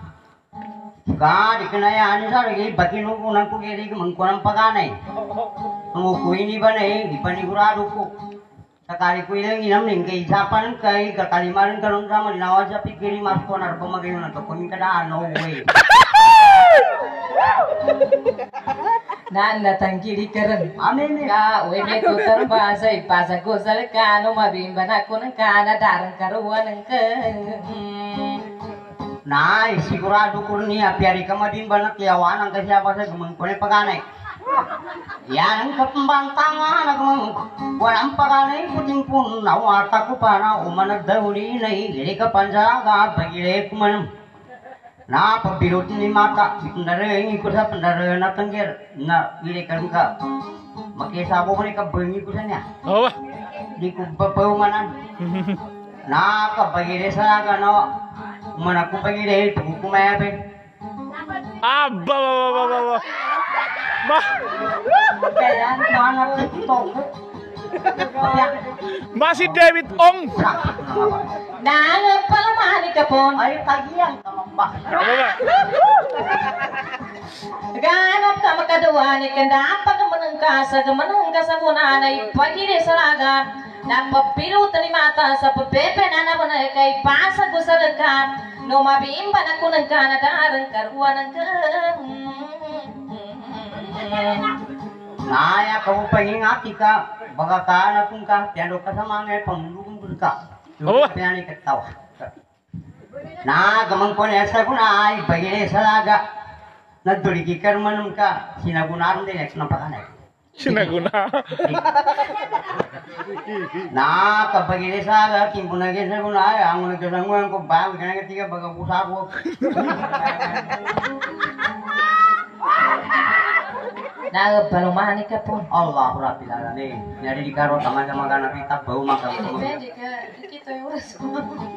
Ka di kinayaan sa lagi bakinukunan ko kiri gamang ko ng paganay. Tumukuin ni ba na eh di panigurado ko. Sakali ko ilang inam ning kay Japan kay kakalimaran karon sa malinawa sa pikiri mas ko na pamagayon na to kung kadaan no way. Nan natang kiri keren. Amen. Ka we me tutar basa ipasa ko sa kano mabimba na ko ng kana darang karuan ng ka. Nay, sigurado kurnia piari kamadin banat yawan ang siapa sa gumangkone paganay. Yan ang kapambantangan ang walang paganay puting pun nawata ko pa na umanagdahuli na hindi ka panjaga pagire kumanam. Na pagbilot ni mata pandare ko sa pandare na tanggir na ili ka ka. Makisabo ko ni ka bengi ko sa niya. Oh. Di ko papahumanan. Na kapagire sa gano mana ko pagire kumayabe. Aba, ba, ba, ba, ba, ba. Ma, Kaya mana to. masih David Ong. Nang palamani ka po. Ay tagiyan kamamba. Apa ba? Ganap ka makaduwa ni kanda pagmanang ka sa gamanang ka sa kunanay pagire sa laga. Napapilot ni mata sa pepe na naman kay pasag ko sa laga. No mabimba na ko ng kanadaran karuan ng kan. Naya kau pangingati ka baga ka na kung ka piano ka sa mga pamulong ka. Oh. Piano ka tawa. Na gamang ko na sa kunay pagire sa laga. Nagduligi ka manum ka sinagunaran din ek napakanay. Sinaguna. Na kapag sa kimpunagin sa kunay ang nagkasanguan ko ba kana ketiga baga pusa ko. Nang palamani ka po. Allah rabbil alamin. Nyari di karo taman sama kana pitak bau makan. Pwede ka, dikito yung oras ko.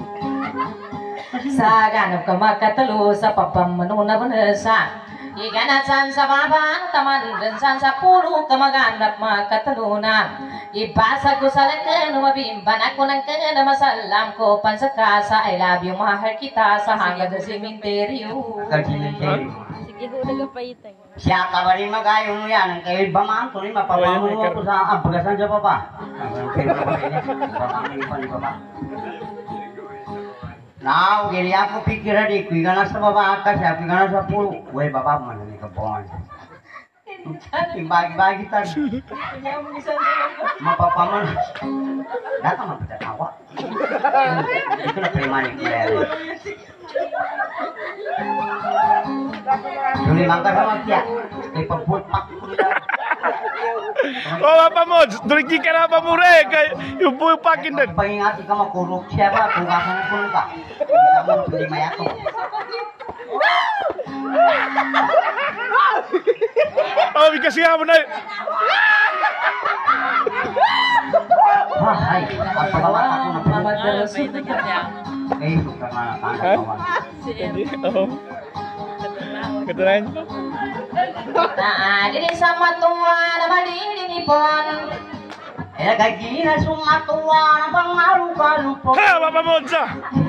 Sa ganap ka makatalo sa papamanuna banasa. Iganasan sa baba, taman rinsan sa pulo ka maganap makatalo na. Ibasa ko sa lakan, mabimban ako ng kana masalam ko pansakasa. I love you, mahal kita sa hanggang sa simenteryo. Sige, hula ka pa itay. Siya kabali magayo mo yan. Kayo ba man ito ni mapapamuno ko sa abagasan sa baba. Now, gili ako pikira di kuy na sa baba ka siya, kuy na sa pulo. Uy, baba man ni kabon. Bagi-bagi tayo. Mapapaman. Data man kita tawa. Ito na premani ko yan. Duli mangka sama kia. Kay pagputak ko nila. Oh, apa mo? Duligi ka na pa mo re. Kay yung buhay pakin din. Pangingati ka makurok siya ba? Tugasan ko ka. Hindi mo hindi mayato. Oh, kasi nga mo na. Ay, pagpagawa ako ng Mabagalas. Eh, suka nga na kawan. Oh. Keturunan. Nah, diri sama tua na malinipon. Eh, kagi na sumatuwa na pangalu-kalupo. Ha, Papa Monza.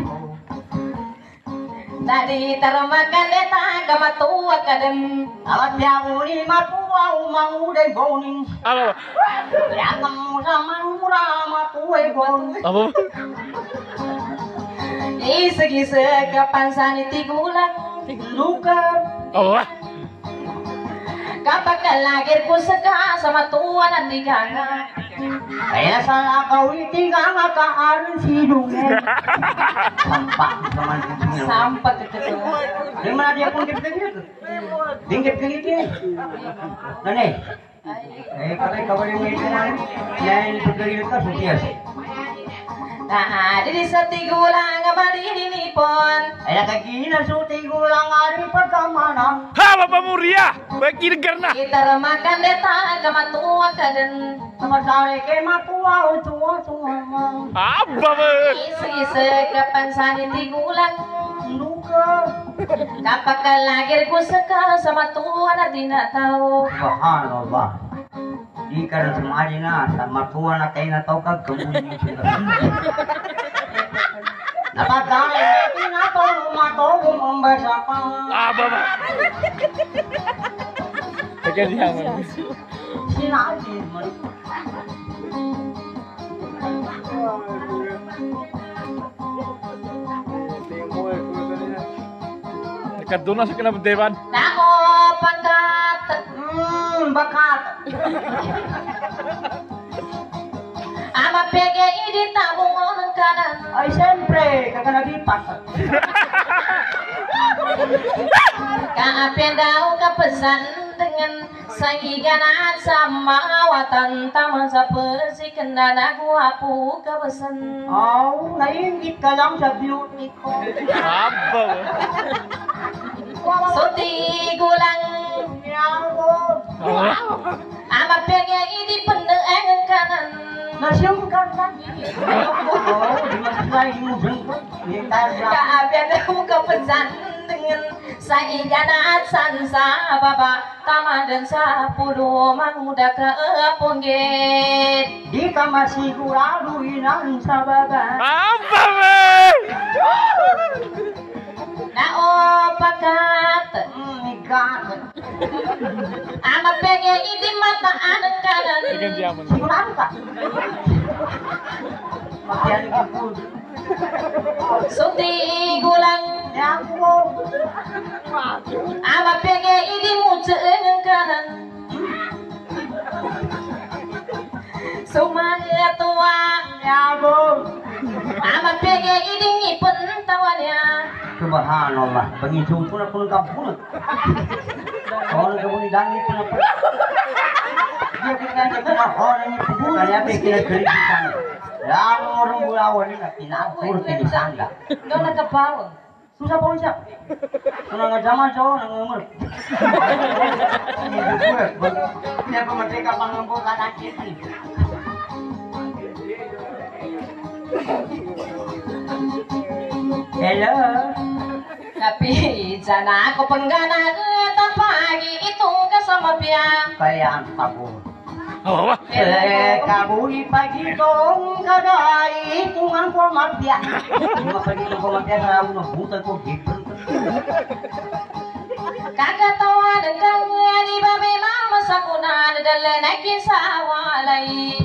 Dari taramakan deta kamatuwa kadem. Awat biawuni matuwa umanguday boning. Apa? Yakam mo sa manura matuway boning. Apa? Isag-isag kapansan itigulang luka. Apa? Kapag kalagir ko sa ka sa matuwa ng diganga. Kaya sa lakaw iti ka nga kaarin silungan. Sampak naman ito. Sampak ito. Di mana dia pun kipit-kipit. Dingkit kipit. Nani? Eh, kaya kawali mo ito na. Yan, pagkalit ka, sutiyas. Nah, diri sa tigulang nga malinipon. Ay, nakagina suti ko lang ari pagkamana. Ha, Papa Muria. Bagi negara. Itaramakan deta kamatuwa kadem. Samadari kay matuwa o tuwa-tuwa mo. Apa ba? Isag-isag kapansan itigulang Luka. kapag kalagir ko sa ka sa matuwa na dinataw. Subhanallah. Di ka na sumali na sa matuwa na tayo na tao kag kamunin sila. Napagdali natin na to, matulong ang basa pa. Apa ba? Teka diyan. Sinabi mo. Dekat doon sa kinabudeban. Nako pagkat Hmm, bakat. ama pege idi tabungon kanan. Ay, siyempre, kakanagipat. Kapendau kepesan dengan saigana sama watan taman sapesi kendana gua pu kepesan. Oh, lain kita lang sa beauty ko. Apa? Suti gulang ama pengen ini peneng kanan. Nasyong ka lagi. Oh, di masalay mo jengkot. Kapendau kepesan dengan saigana sansa baba taman dan sapuluh manguda ke ponggit. Di ka masigurado inan sa baba. Apa, be? Na opakat Hmm, igat. ama pengen ini mata anak kanan. Ikan siaman. Sigurado ka? Magyan ko. Suti gulang Ako. ama pengen ini muncul kanan. Semangat tua Ako. ama pengen ini ngipun tawannya. Subhanallah, begitu pun aku nak pun. Orang kamu dangi pun apa? Dia kita kita orang ini pun kaya kita kerisikan. Lalu orang bulawan ini nak tinapur kini sangga. Doon nagkabaw. Susah pun siap. Kena ngajaman cowok nang ngumur. Ini gue, dia pemerdeka panggung kanan kiri. Hello. Tapi jana ako penggana eta pagi itu kasama pia. Kaya ang tabur. Apa? Eh, kaburi pagi tong kadai tungan ko mapya. Mga pagi tong ko mapya sa uno buta ko gipon. Kakatawa dengan di babe mama sakuna dala naikin sa walay.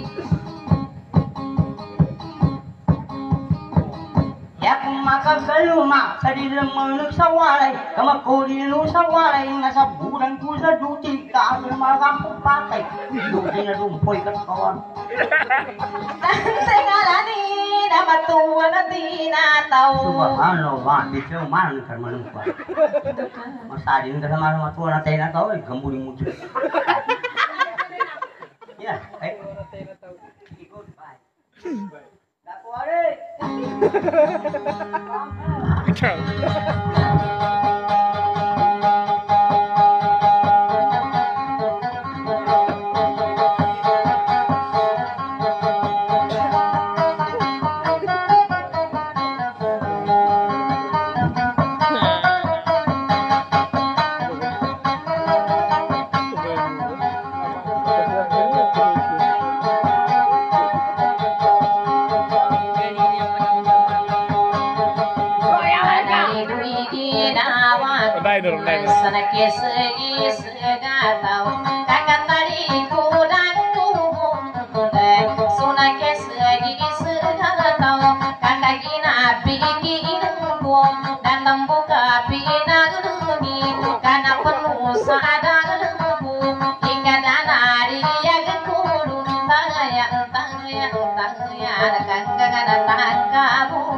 Ya kumakagaluma sa dilamanag sa walay. Kamakulilo sa walay nga sa bulan ko sa duty ka ang mga patay. Duty na dumpoy ka kawan. Tante ngalani na matuwa na tinataw. Subhanallah, bisa mana kan manumpa. Masadi ng kasama matuwa na tayo na tao, eh, gambuli mo dyan. Ya, eh. Goodbye. Dakwari! Sana kesegi segatau kakatari kudan kubung suna kesegi segatau kakagina bikin kubung dan tembuka pina gedungi karena penuh sadar lembu hingga danari ya gekulu tanya tanya tanya kakagana tangkabun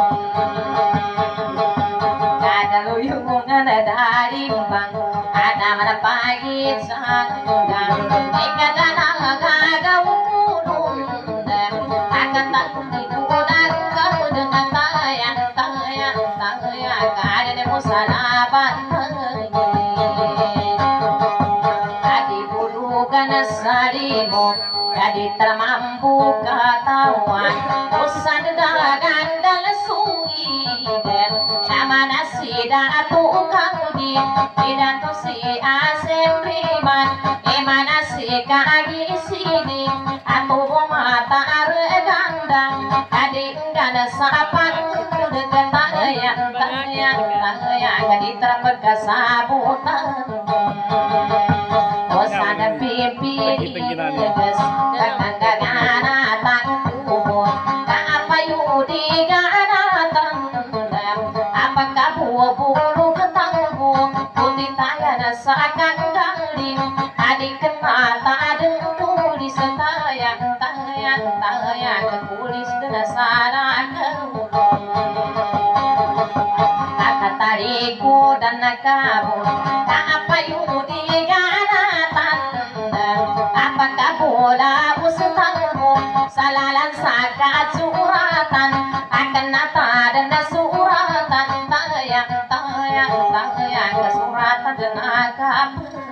dari bang ada mana pagi sanggang ikan danang gagawun akan takut dikudan kau dengan tayang tayang tayang kada demo sarapan tadi bulu ganas sarimu jadi termampu katawan usan dagan dalam sungi nama nasi datu kagi tidak tu si asem riman emana si kagi sini atau mata regandang adik gana sapan dengan tayang tayang tayang kadi terpegah sabutan osana pipi diges kakang gana tangkubun apa yudi gana tangkubun apakah buah-buah ketanggu putih tangan sakan galing adik kena tadeng tulis tayang tayang tayang tulis dengan sarang kata tariku dan kapayudi ganatan apakah bola ustamu salalan sakat suratan akan nata dan suratan tayang tayang tayang suratan dan agam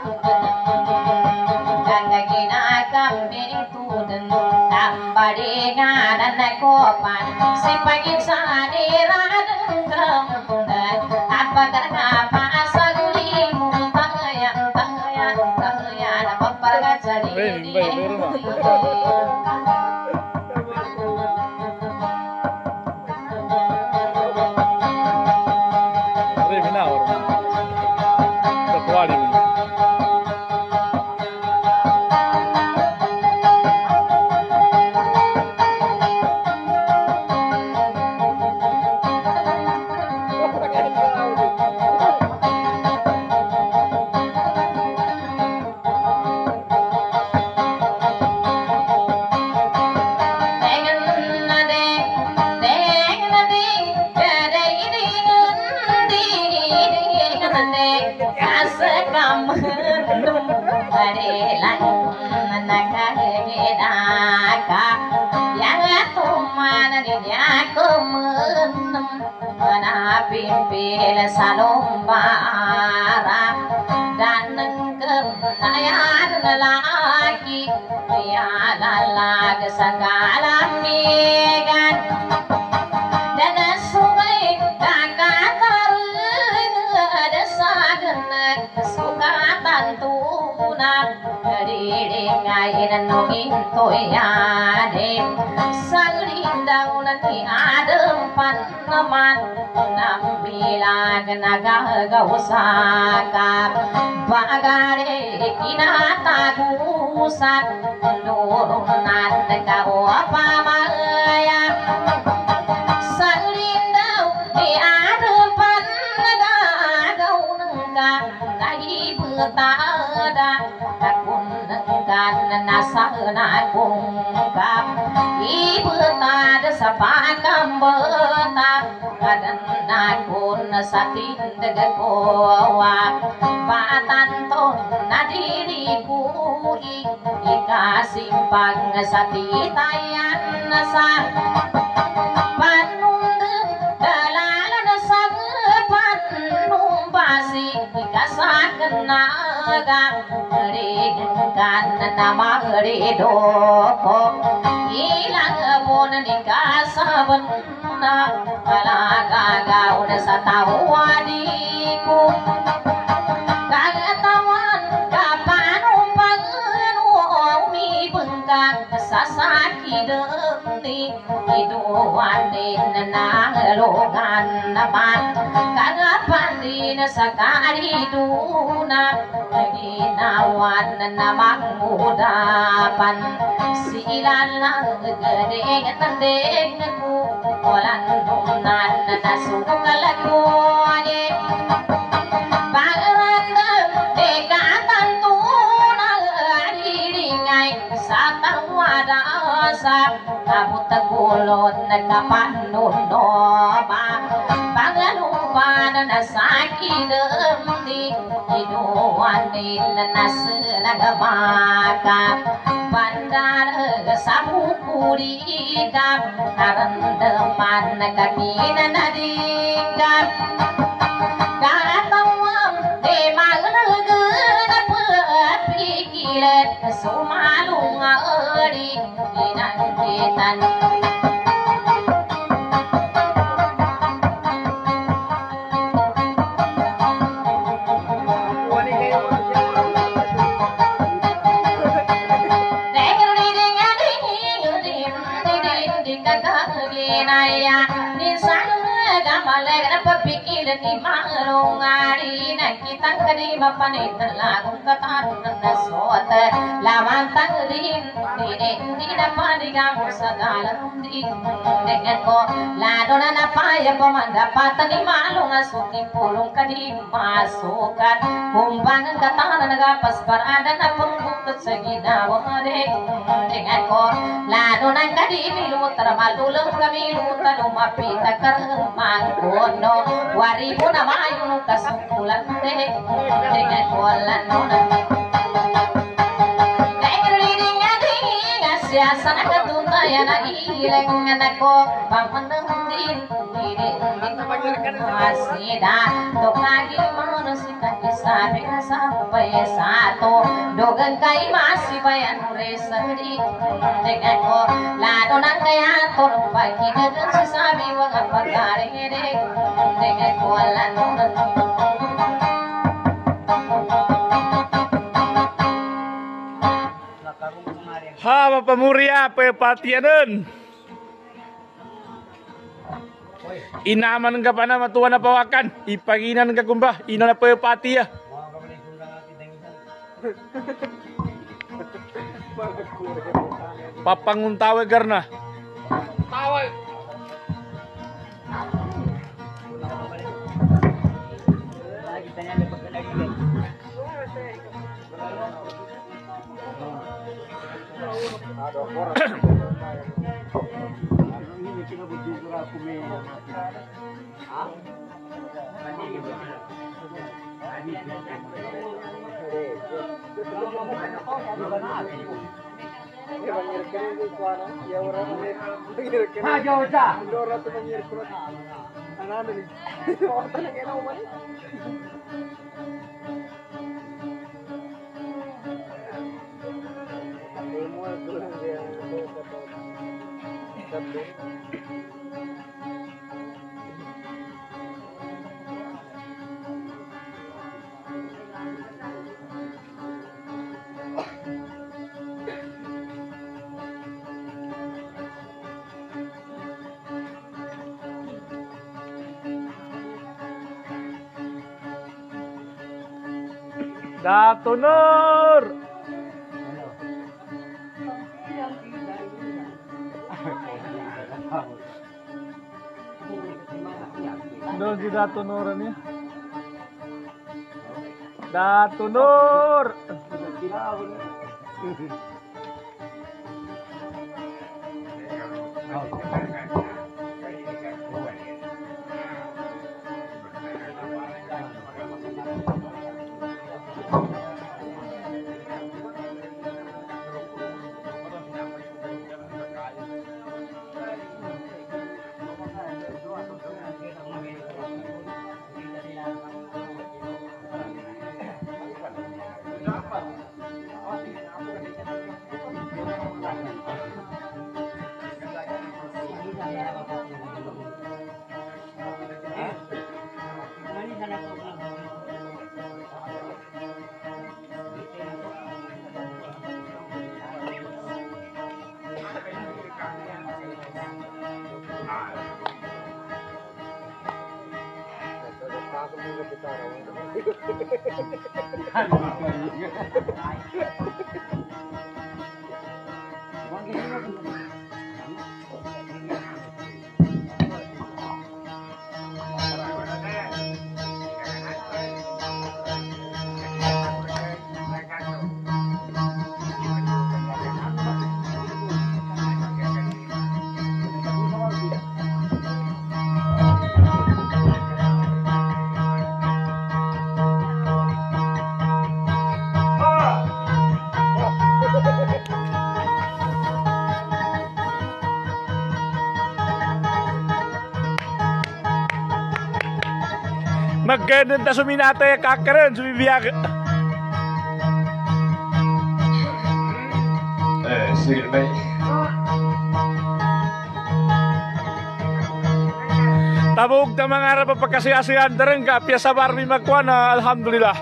ganga gina kami tudun tambari ngadan kopan si pagi sani raden kemudan apa apa sagulimu tayang tayang tayang apa jadi pimpin salombara dan kenayan lelaki tiada lagi segala megan dan sungai kakak tarik desakan kesukatan tunan diringain nungin toyade sagrindaun ni adem paneman nampilan nagagawsakan bagare kinatagusan nurunan kawapamaya sagrindaw ni adem panagagawnan nahi betada akun nengkan nasana kungkap ibu tada sapakam betak kadan nakun satin degakowa batan ton nadiriku ikasimpang sati tayan nasa panunde dalalan sagepan numpasi ikasaken naga ringkan nama ridoko ilang pun dikasaben alaga gaun satawadiku kagatawan kapan umpang umi bengkak sasaki deuni iduan din nangalongan naman kagapan din sakari duna ginawan namang mudapan silalang gedeng tendeng ku walang nunan nasukal ko ane pangrandam dekatan tunang adiringai satawadasa kabut tegulon kapanunoba pangalupan nasaki demdi iduan din nasenagmaka bandar sabu kurika karendeman kakina nadinggan katawam de maglegeun pikiran sumalung adi dinantitan ni malungari na kitang kadima panit lagong katarun na sot lawan tangrin hindi na paligamo sa dalang din dengan ko lalo na napaya pamandapatan ni malung asukin pulong kadima sukat kumbang ang katana nagapas parada na pangbukot segida bodek dengan ko lalo nang kadibilu termalulung kamilu talumapi takarman kono waribu na mayun kasungkulan dek dengan ko lalo siasa nak tunda ya na ileng nako pamanandin diri masida to lagi manusia bisa sampai satu dogan kai masih bayan resedi dengan ko lado nang kaya tor pagi dengan sabi wang apa kare dengan ko lado Ha, mapamuria, pepatianan. Inaman ka pa na matuwa na pawakan. Ipaginan ka kumba, ina na pepati ya. Papanguntawe garna. Tawe. Dato Nur. Doon si Dato Nur niya. Dato Nur. Magganun ta suminata ya kakaran sumibiyag. Eh, sige baik. Tabog ta mga arap pagkasiyasihan dareng ka piya sa barmi magkuana alhamdulillah.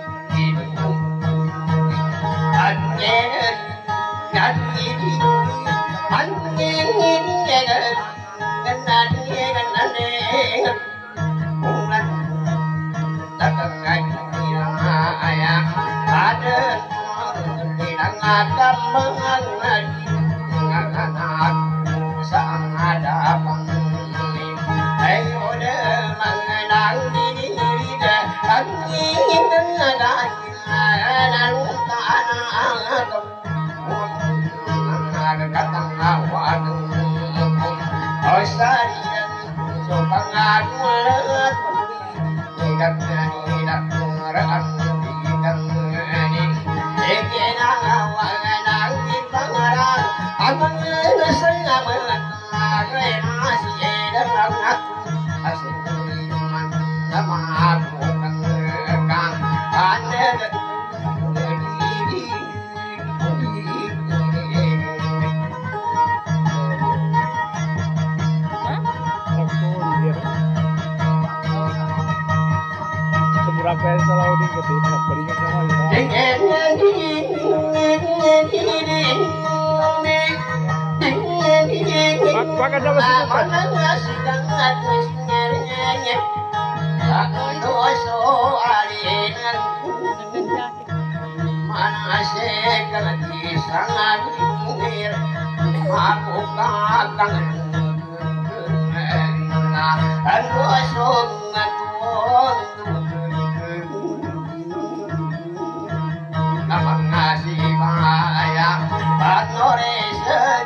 katangawan Osarian sopangagulat Ikat ikat ngeraan Ikat ngening Ikinang awangan Angin pangarang Abang ngesengah menagay Nasi edang aku Asing kuliman Sama aku kang Ane Rafael Salahuddin gede, beringat sama ya. Bak ada masih Ngasih bayang Panoreset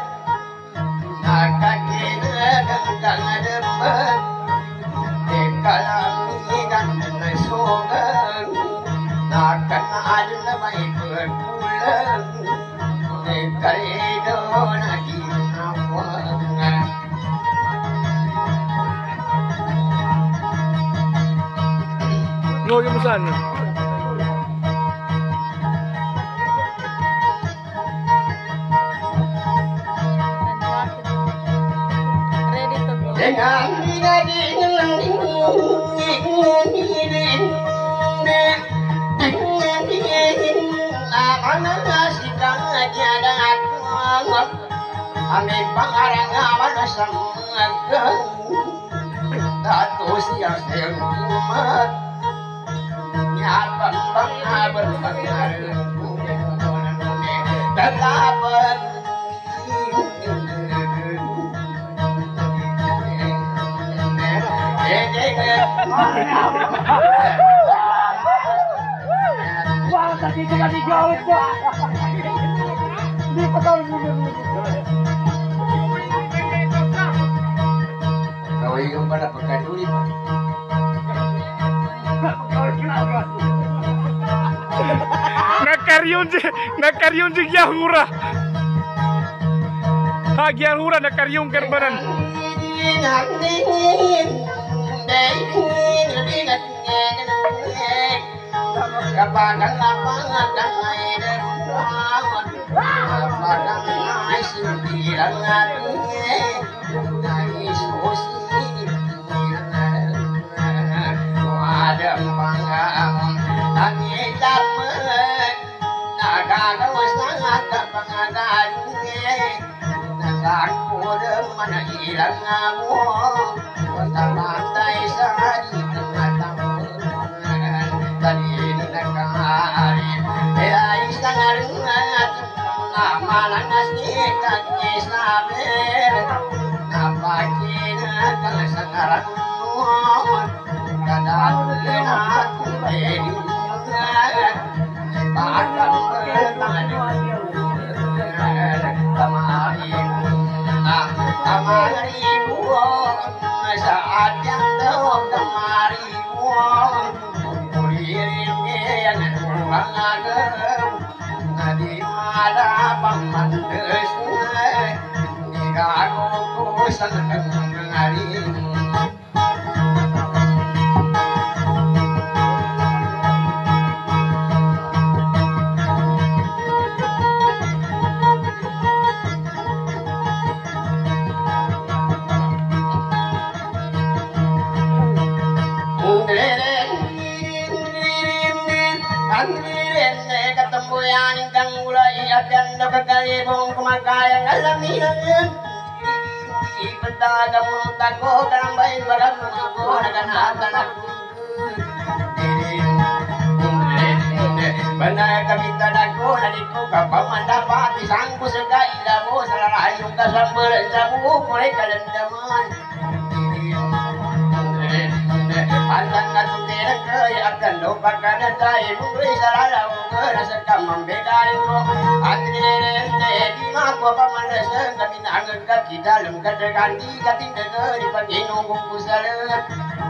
Nakakina ganggang demet Dekalami dan nesugan Nakan ada baik berpulang Dekalido nagi nawangan Lo yung saan? Dengan Wah, tadi cuma dijawab, Pak. Di petang dulu. Kau ingin pada pekan dulu, Pak. Nakaryun si nakaryun si Yahura. Ha Yahura nakaryun kerbanan. Kapadang lapangan dan air rawan Kapadang nais bilang hatinya Nais usi bilang Ada panggang Nangis dapat Nagagaw sangat pangagannya Nasaku demana hilang ngamu Kota pantai sehari tengah tamu Tadi nakari Ay sangaringat Namalangas ni kaki saber Napakina kang sangaran Kadang aku beri Padang bermadu Kamari Kamari buong Saat yang tahu kamari buong Nadi ada pamandes Ni gago kusan ngari ketemu yang ingkang mulai akan kekali bong kemakayang alaminan ibenta kamu tako karang baik barang menunggu dengan akan aku benar kami tadaku nadiku kapal mendapat disangku segai lamu salarayu kasambel jamu mulai kalendaman Andang ngatute akan lupa karena saya mulai salah karena sekam membedakan ko atlet di mako pamanasan kami nangan kaki dalam kadeganti kating negeri pagino kusalat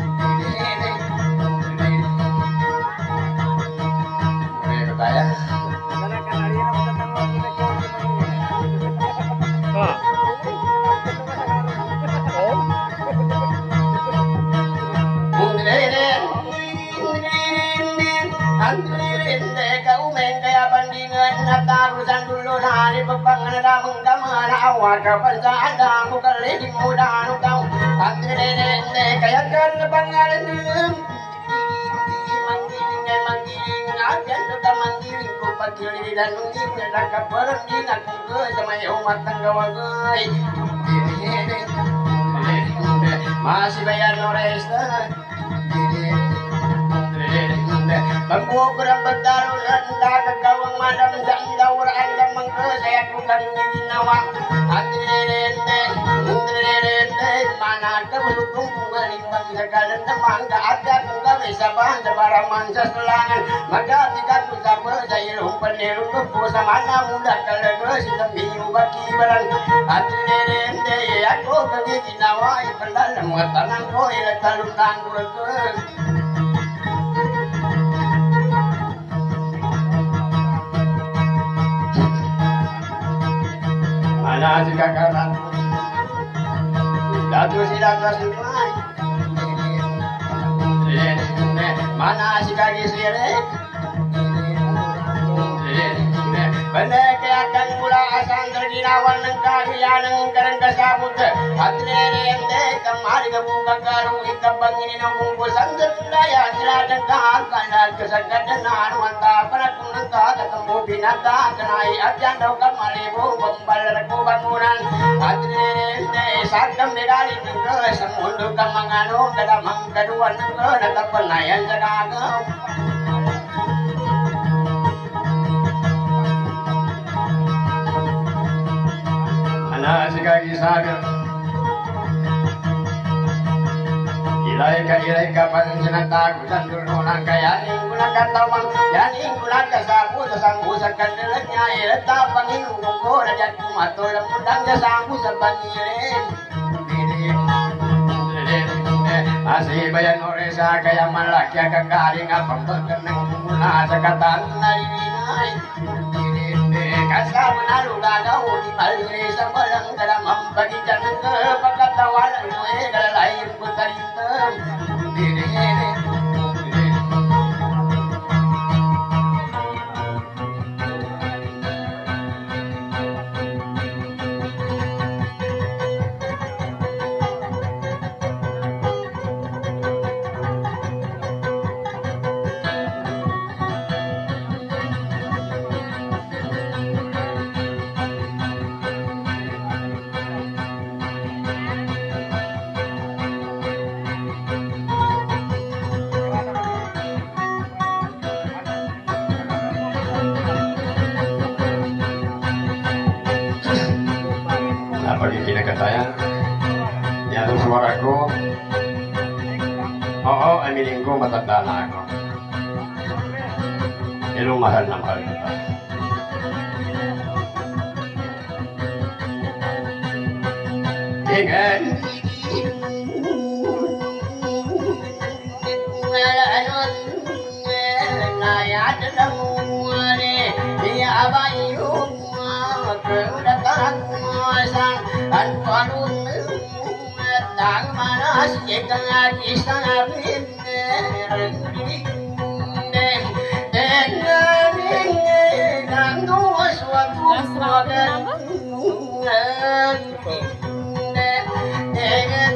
kaya urusan dulu hari bebangan damang damang awak kapan ada aku kali di muda nu kau antene kayak kan pangalan manggiling manggiling aja sudah manggiling ku pagili dan nungin nak pergi nak ke sama umat tangga wagai masih bayar noresta Bangku kurang berdaru rendah kegawang madam dan daur anda mengkesaya bukan ini nawa Atrerente, atrerente, mana kebelukung menimbang segala teman gak ada juga bisa bangsa para mansa selangan maka jika kita percaya rumpen di rumpu sama muda kalau kita bingung bagi barang Atrerente, aku kegigi nawa pendalam tangan ko ila talung tanggur mana si kakaran datu si datu si mai mana si kaki si rek Benda akan mula asal terginawan nengkalian nengkarang kasabut Atrerente kemari kebuka karung ikabang ini nanggung bosan Daya silakan kahakan dan kesangkadanan Wanta perakung nengka ketemu binata Kenai ajan dau kamali bumbal reku bangunan Atrerente sakam medali nengka Semundu kamangano kadamang kaduan nengka Nata penayan jagagam Nasi kaki sagar Ilai ka ilai ka pansinan tagu sandur nunang kaya Ninggulan katawang ya ninggulan kasabu Sasanggu sa kandilatnya Ilata panginu kongko Rajat kumato lemudang Sasanggu sa banyirin Masih bayan oresa kaya malaki Agak garing apang terkenang Mula sa katang narinay Kasama na lugagaw di maliri sa walang kalamang Bagitan ng kapagkatawalan mo eh Kalalayin ko talintang Diri-diri Pagi kinakatayan Yan ang suara ko Oo, aminin ko matanda na ako Pero mahal na mahal kita Ingat Ngalanot Nayat na muwari Iyabayong Kedatangan sang Anparun Tang manas Jekang istana Biner Deng Dengan Dengan Dua suatu Dengan Dengan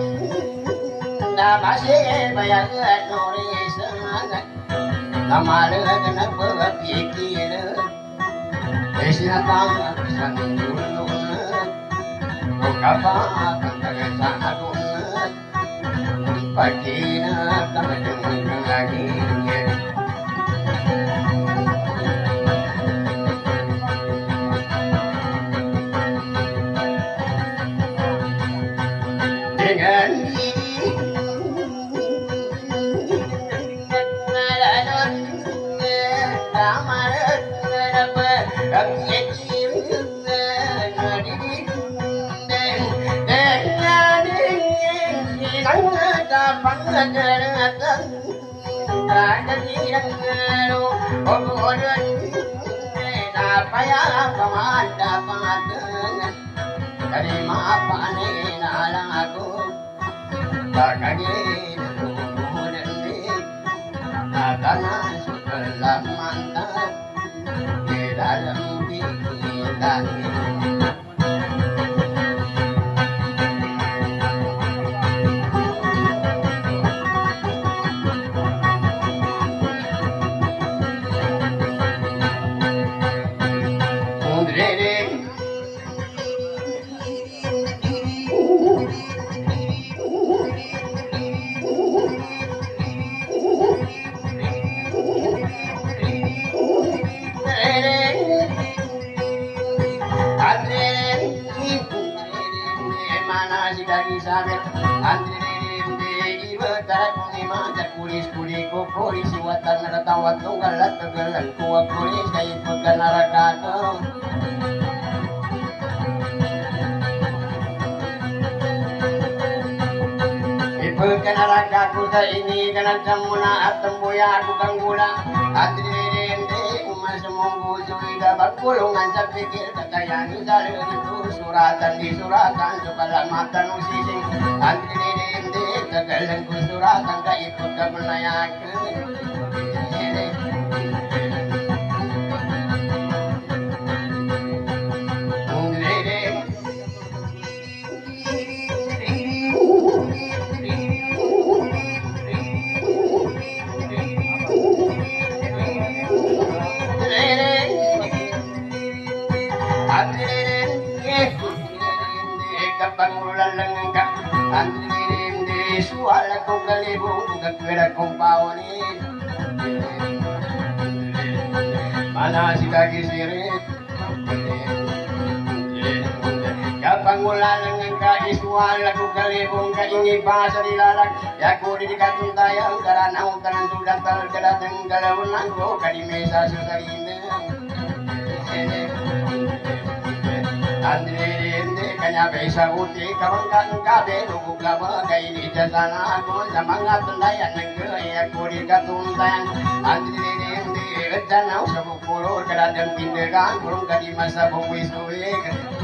Masih bayangan Nori sangat Namanya kenapa Pikir Sinatang sandulungan Kukapa kantangan sanadungan Pagkina tamadungan lagi Dengan ini kana jamuna atemboya tukang gula adrende umas monggo joida bagulungan sa pikir kakayani dalil itu suratan di suratan sebalan mata nu sising adrende kagalan ku suratan ka itu kamenayakeun suala ko kalibong kagkira kong pawanin mana si kaki sirit kapangulan ng kaisuala ko kalibong kaingi pa sa nilalag yako di katuntayang karanaw tanang sudan tal kadatang kalawunan ko kadimesa sa sarina Andrende kanya besa uti kabangkan kabe lubuk laba kaini jatana aku samanga tundayan negeri aku di katundayan Andrende jana usah pukul kadang tindakan kurung kadi masa bongwi suwe